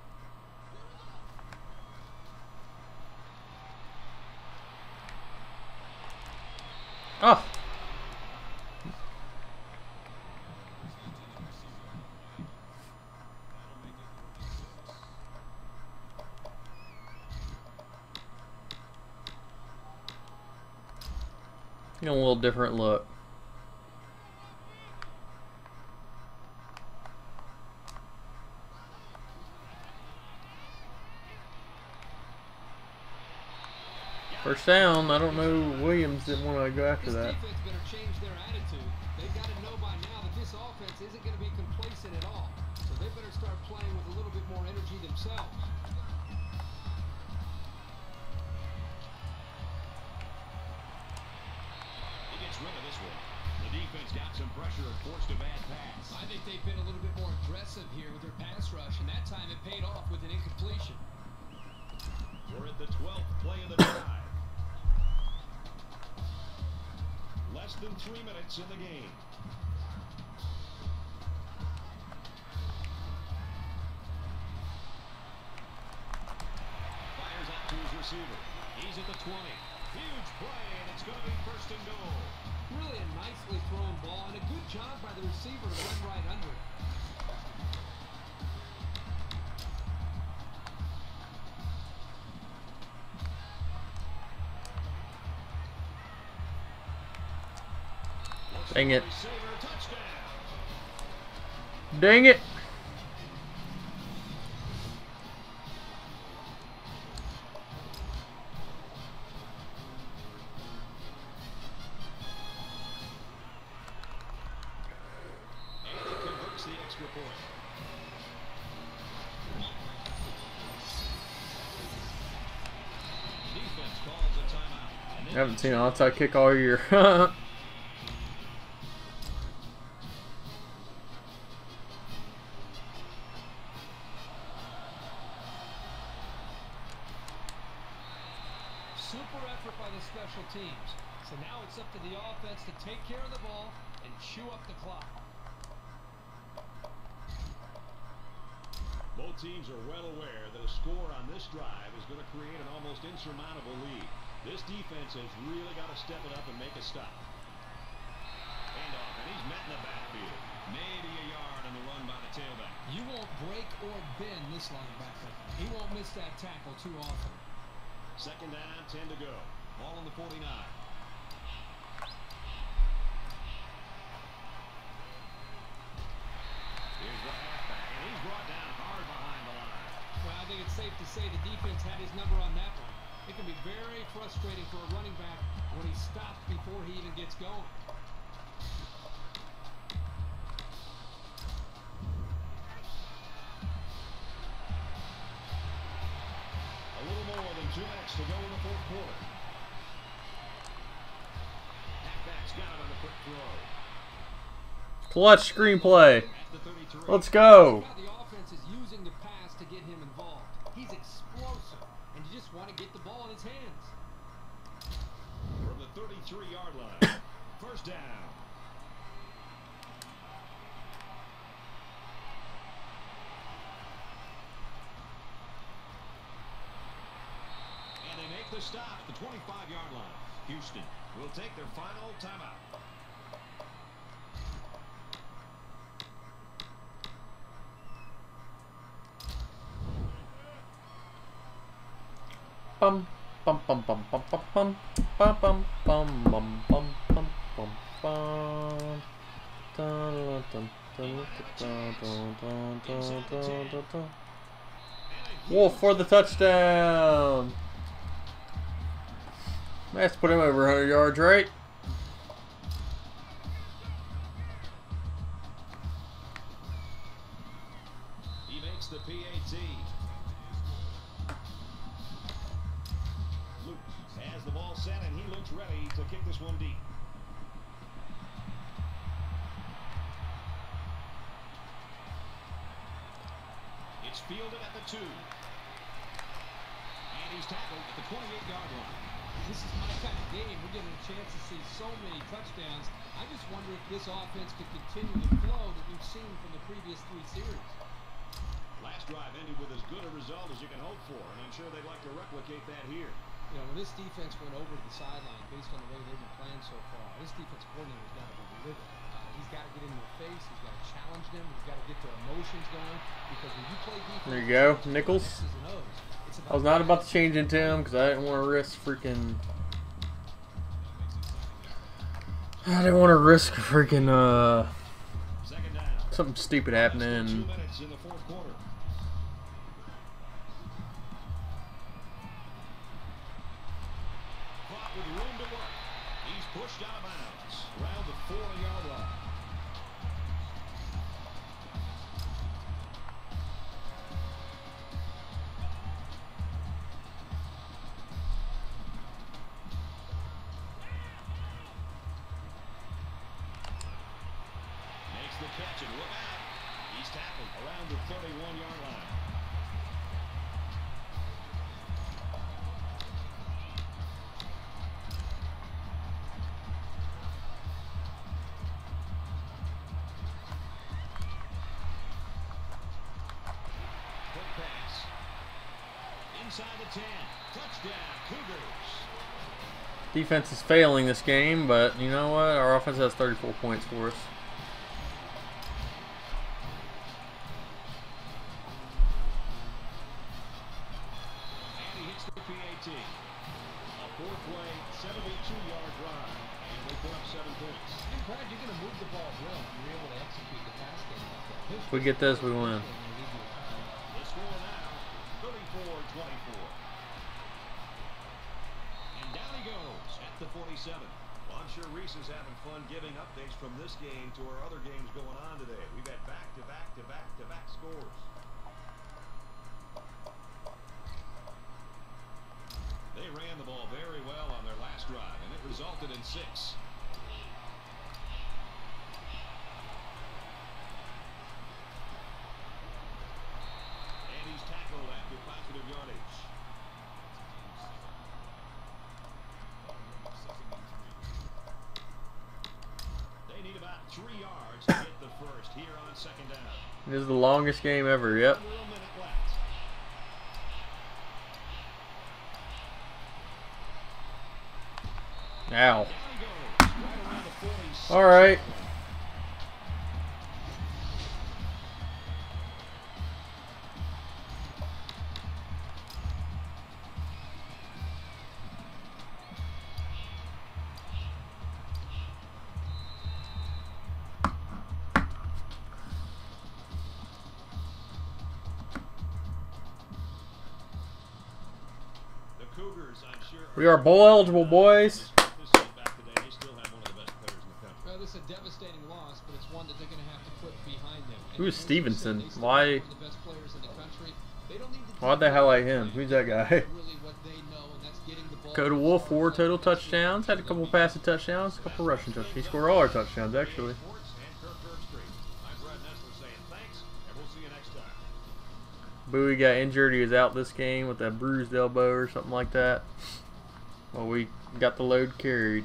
Oh. You know, a little different look. First down. I don't know. Williams didn't want to go after that. This defense better change their attitude. They've got to know by now that this offense isn't going to be complacent at all. So they better start playing with a little bit more energy themselves. He gets rid of this one. The defense got some pressure and forced a bad pass. I think they've been a little bit more aggressive here with their pass rush, and that time it paid off with an incompletion. We're at the 12th play of the drive. Less than 3 minutes in the game. Fires out to his receiver. He's at the 20. Huge play, and it's going to be first and goal. Really a nicely thrown ball, and a good job by the receiver to run right under it. Dang it. Dang it. And he converts the extra point. Defense calls a timeout. I haven't seen an onside kick all year. Super effort by the special teams. So now it's up to the offense to take care of the ball and chew up the clock. Both teams are well aware that a score on this drive is going to create an almost insurmountable lead. This defense has really got to step it up and make a stop. Handoff, and he's met in the backfield. Maybe a yard on the run by the tailback. You won't break or bend this linebacker. He won't miss that tackle too often. Second down, 10 to go. Ball on the 49. Here's the halfback, and he's brought down hard behind the line. Well, I think it's safe to say the defense had his number on that one. It can be very frustrating for a running back when he's stopped before he even gets going. A little more than 2 minutes to go in the fourth quarter. Halfback's got it on the quick throw. Clutch screenplay. At the 33. Let's go. Now the offense is using the pass to get him involved. He's explosive, and you just want to get the ball in his hands. From the 33-yard line. First down. And they make the stop at the 25-yard line. Houston will take their final timeout. Bum bum bum bum bum bum bum bum bum bum bum bum bum bum bum. Dun, dun, dun, dun, dun, dun, dun, dun, dun, dun. Wolf for the touchdown. Let's put him over 100 yards, right? He makes the PAT. Luke has the ball set, and he looks ready to kick this one deep. It's fielded at the 2. And he's tackled at the 28-yard line. This is my kind of game. We're getting a chance to see so many touchdowns. I just wonder if this offense could continue the flow that we've seen from the previous result as you can hope for, and I'm sure they'd like to replicate that here. You know, when this defense went over to the sideline, based on the way they've been playing so far, this defense coordinator's got to be livid. He's got to get in their face. He's got to challenge them. He's got to get their emotions going. Because when you play defense, There you go, Nichols. I was not about to change into him because I didn't want to risk freaking. I didn't want to risk freaking Second down. something stupid Less than 2 happening. minutes in the fourth quarter. Clock with room to work. He's pushed out of bounds around the 40-yard line. Makes the catch and look out. He's tackled around the 31-yard line. Quick pass. Inside the 10. Touchdown, Cougars. Defense is failing this game, but you know what? Our offense has 34 points for us. And he hits the PAT. A four-play, 72-yard drive. And they put up 7 points. And Brad, you're going to move the ball well if you're able to execute the pass game like that. If we get this, we win. The score now, 34-24. And down he goes at the 47. Well, I'm sure Reese is having fun giving updates from this game to our other games going on today. We've had back-to-back scores. They ran the ball very well on their last drive, and it resulted in 6. And he's tackled after positive yardage. They need about 3 yards to get the first here on second down. This is the longest game ever. Yep. Under a minute left. Ow. Down he goes, right around the 46. All right. The Cougars, I'm sure, We are bowl eligible, boys. this is back today. They still have one of the best players in the country. Well, this is a devastating loss, but it's one that they're going to have to put behind them. And Who is as you said, Stevenson? they still Why- have one of the best players in the country. They don't need to Why'd they highlight him? Who's that guy? really what they know, and that's getting the ball Dakota Wolf, 4 total touchdowns. Had a couple passing touchdowns, a couple rushing touchdowns. He scored all our touchdowns, actually. Sports and Kirk Herbstreit. I'm Brad Nessler saying thanks, and we'll see you next time. Bowie got injured. He was out this game with that bruised elbow or something like that. Well, we got the load carried.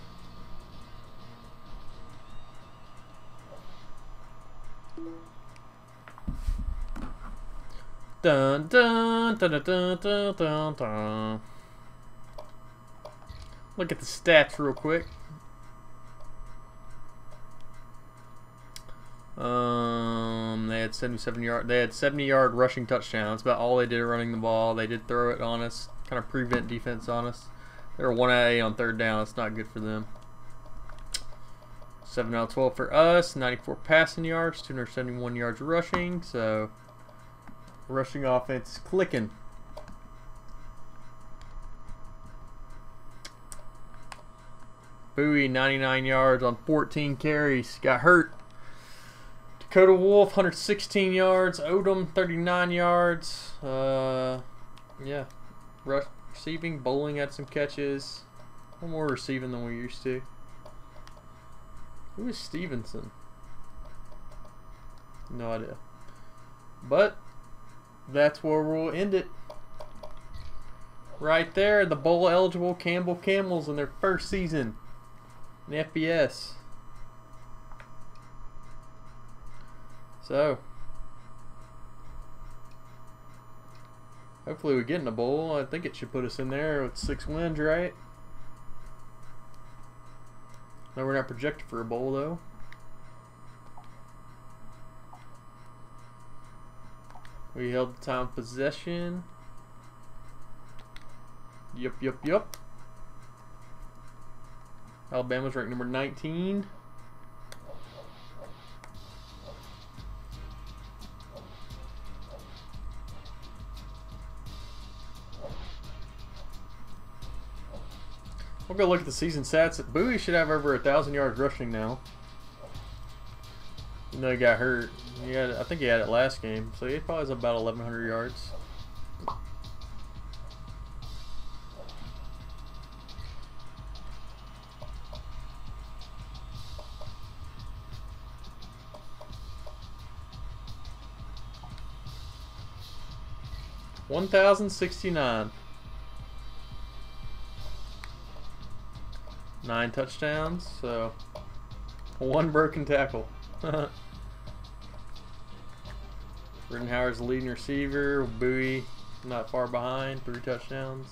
Dun dun dun dun dun dun dun dun. Look at the stats real quick. They had 70-yard rushing touchdowns. That's about all they did running the ball. They did throw it on us, kind of prevent defense on us. They were 1 out of 8 on third down. That's not good for them. 7 out of 12 for us. 94 passing yards, 271 yards rushing. So rushing offense is clicking. Bowie 99 yards on 14 carries. Got hurt. Dakota Wolf 116 yards. Odom 39 yards. Yeah. Receiving. Bowling had some catches. One more receiving than we used to. Who is Stevenson? No idea. But that's where we'll end it. Right there, the bowl eligible Campbell Camels in their first season in the FBS. So Hopefully we get in a bowl. I think it should put us in there with 6 wins, right? No, we're not projected for a bowl though. We held the time of possession. Yup. Alabama's ranked number 19. We'll go look at the season stats. Bowie should have over 1,000 yards rushing now. Even though he got hurt. I think he had it last game, so he probably has about 1,100 yards. $1,069. 9 touchdowns, so 1 broken tackle. Rittenhauer's the leading receiver. Bowie not far behind, 3 touchdowns.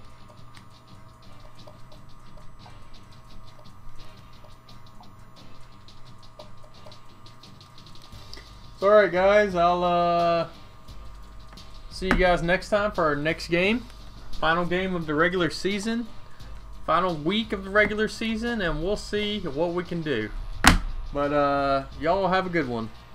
So, alright guys, I'll see you guys next time for our next game. Final game of the regular season. Final week of the regular season, and we'll see what we can do. But y'all have a good one.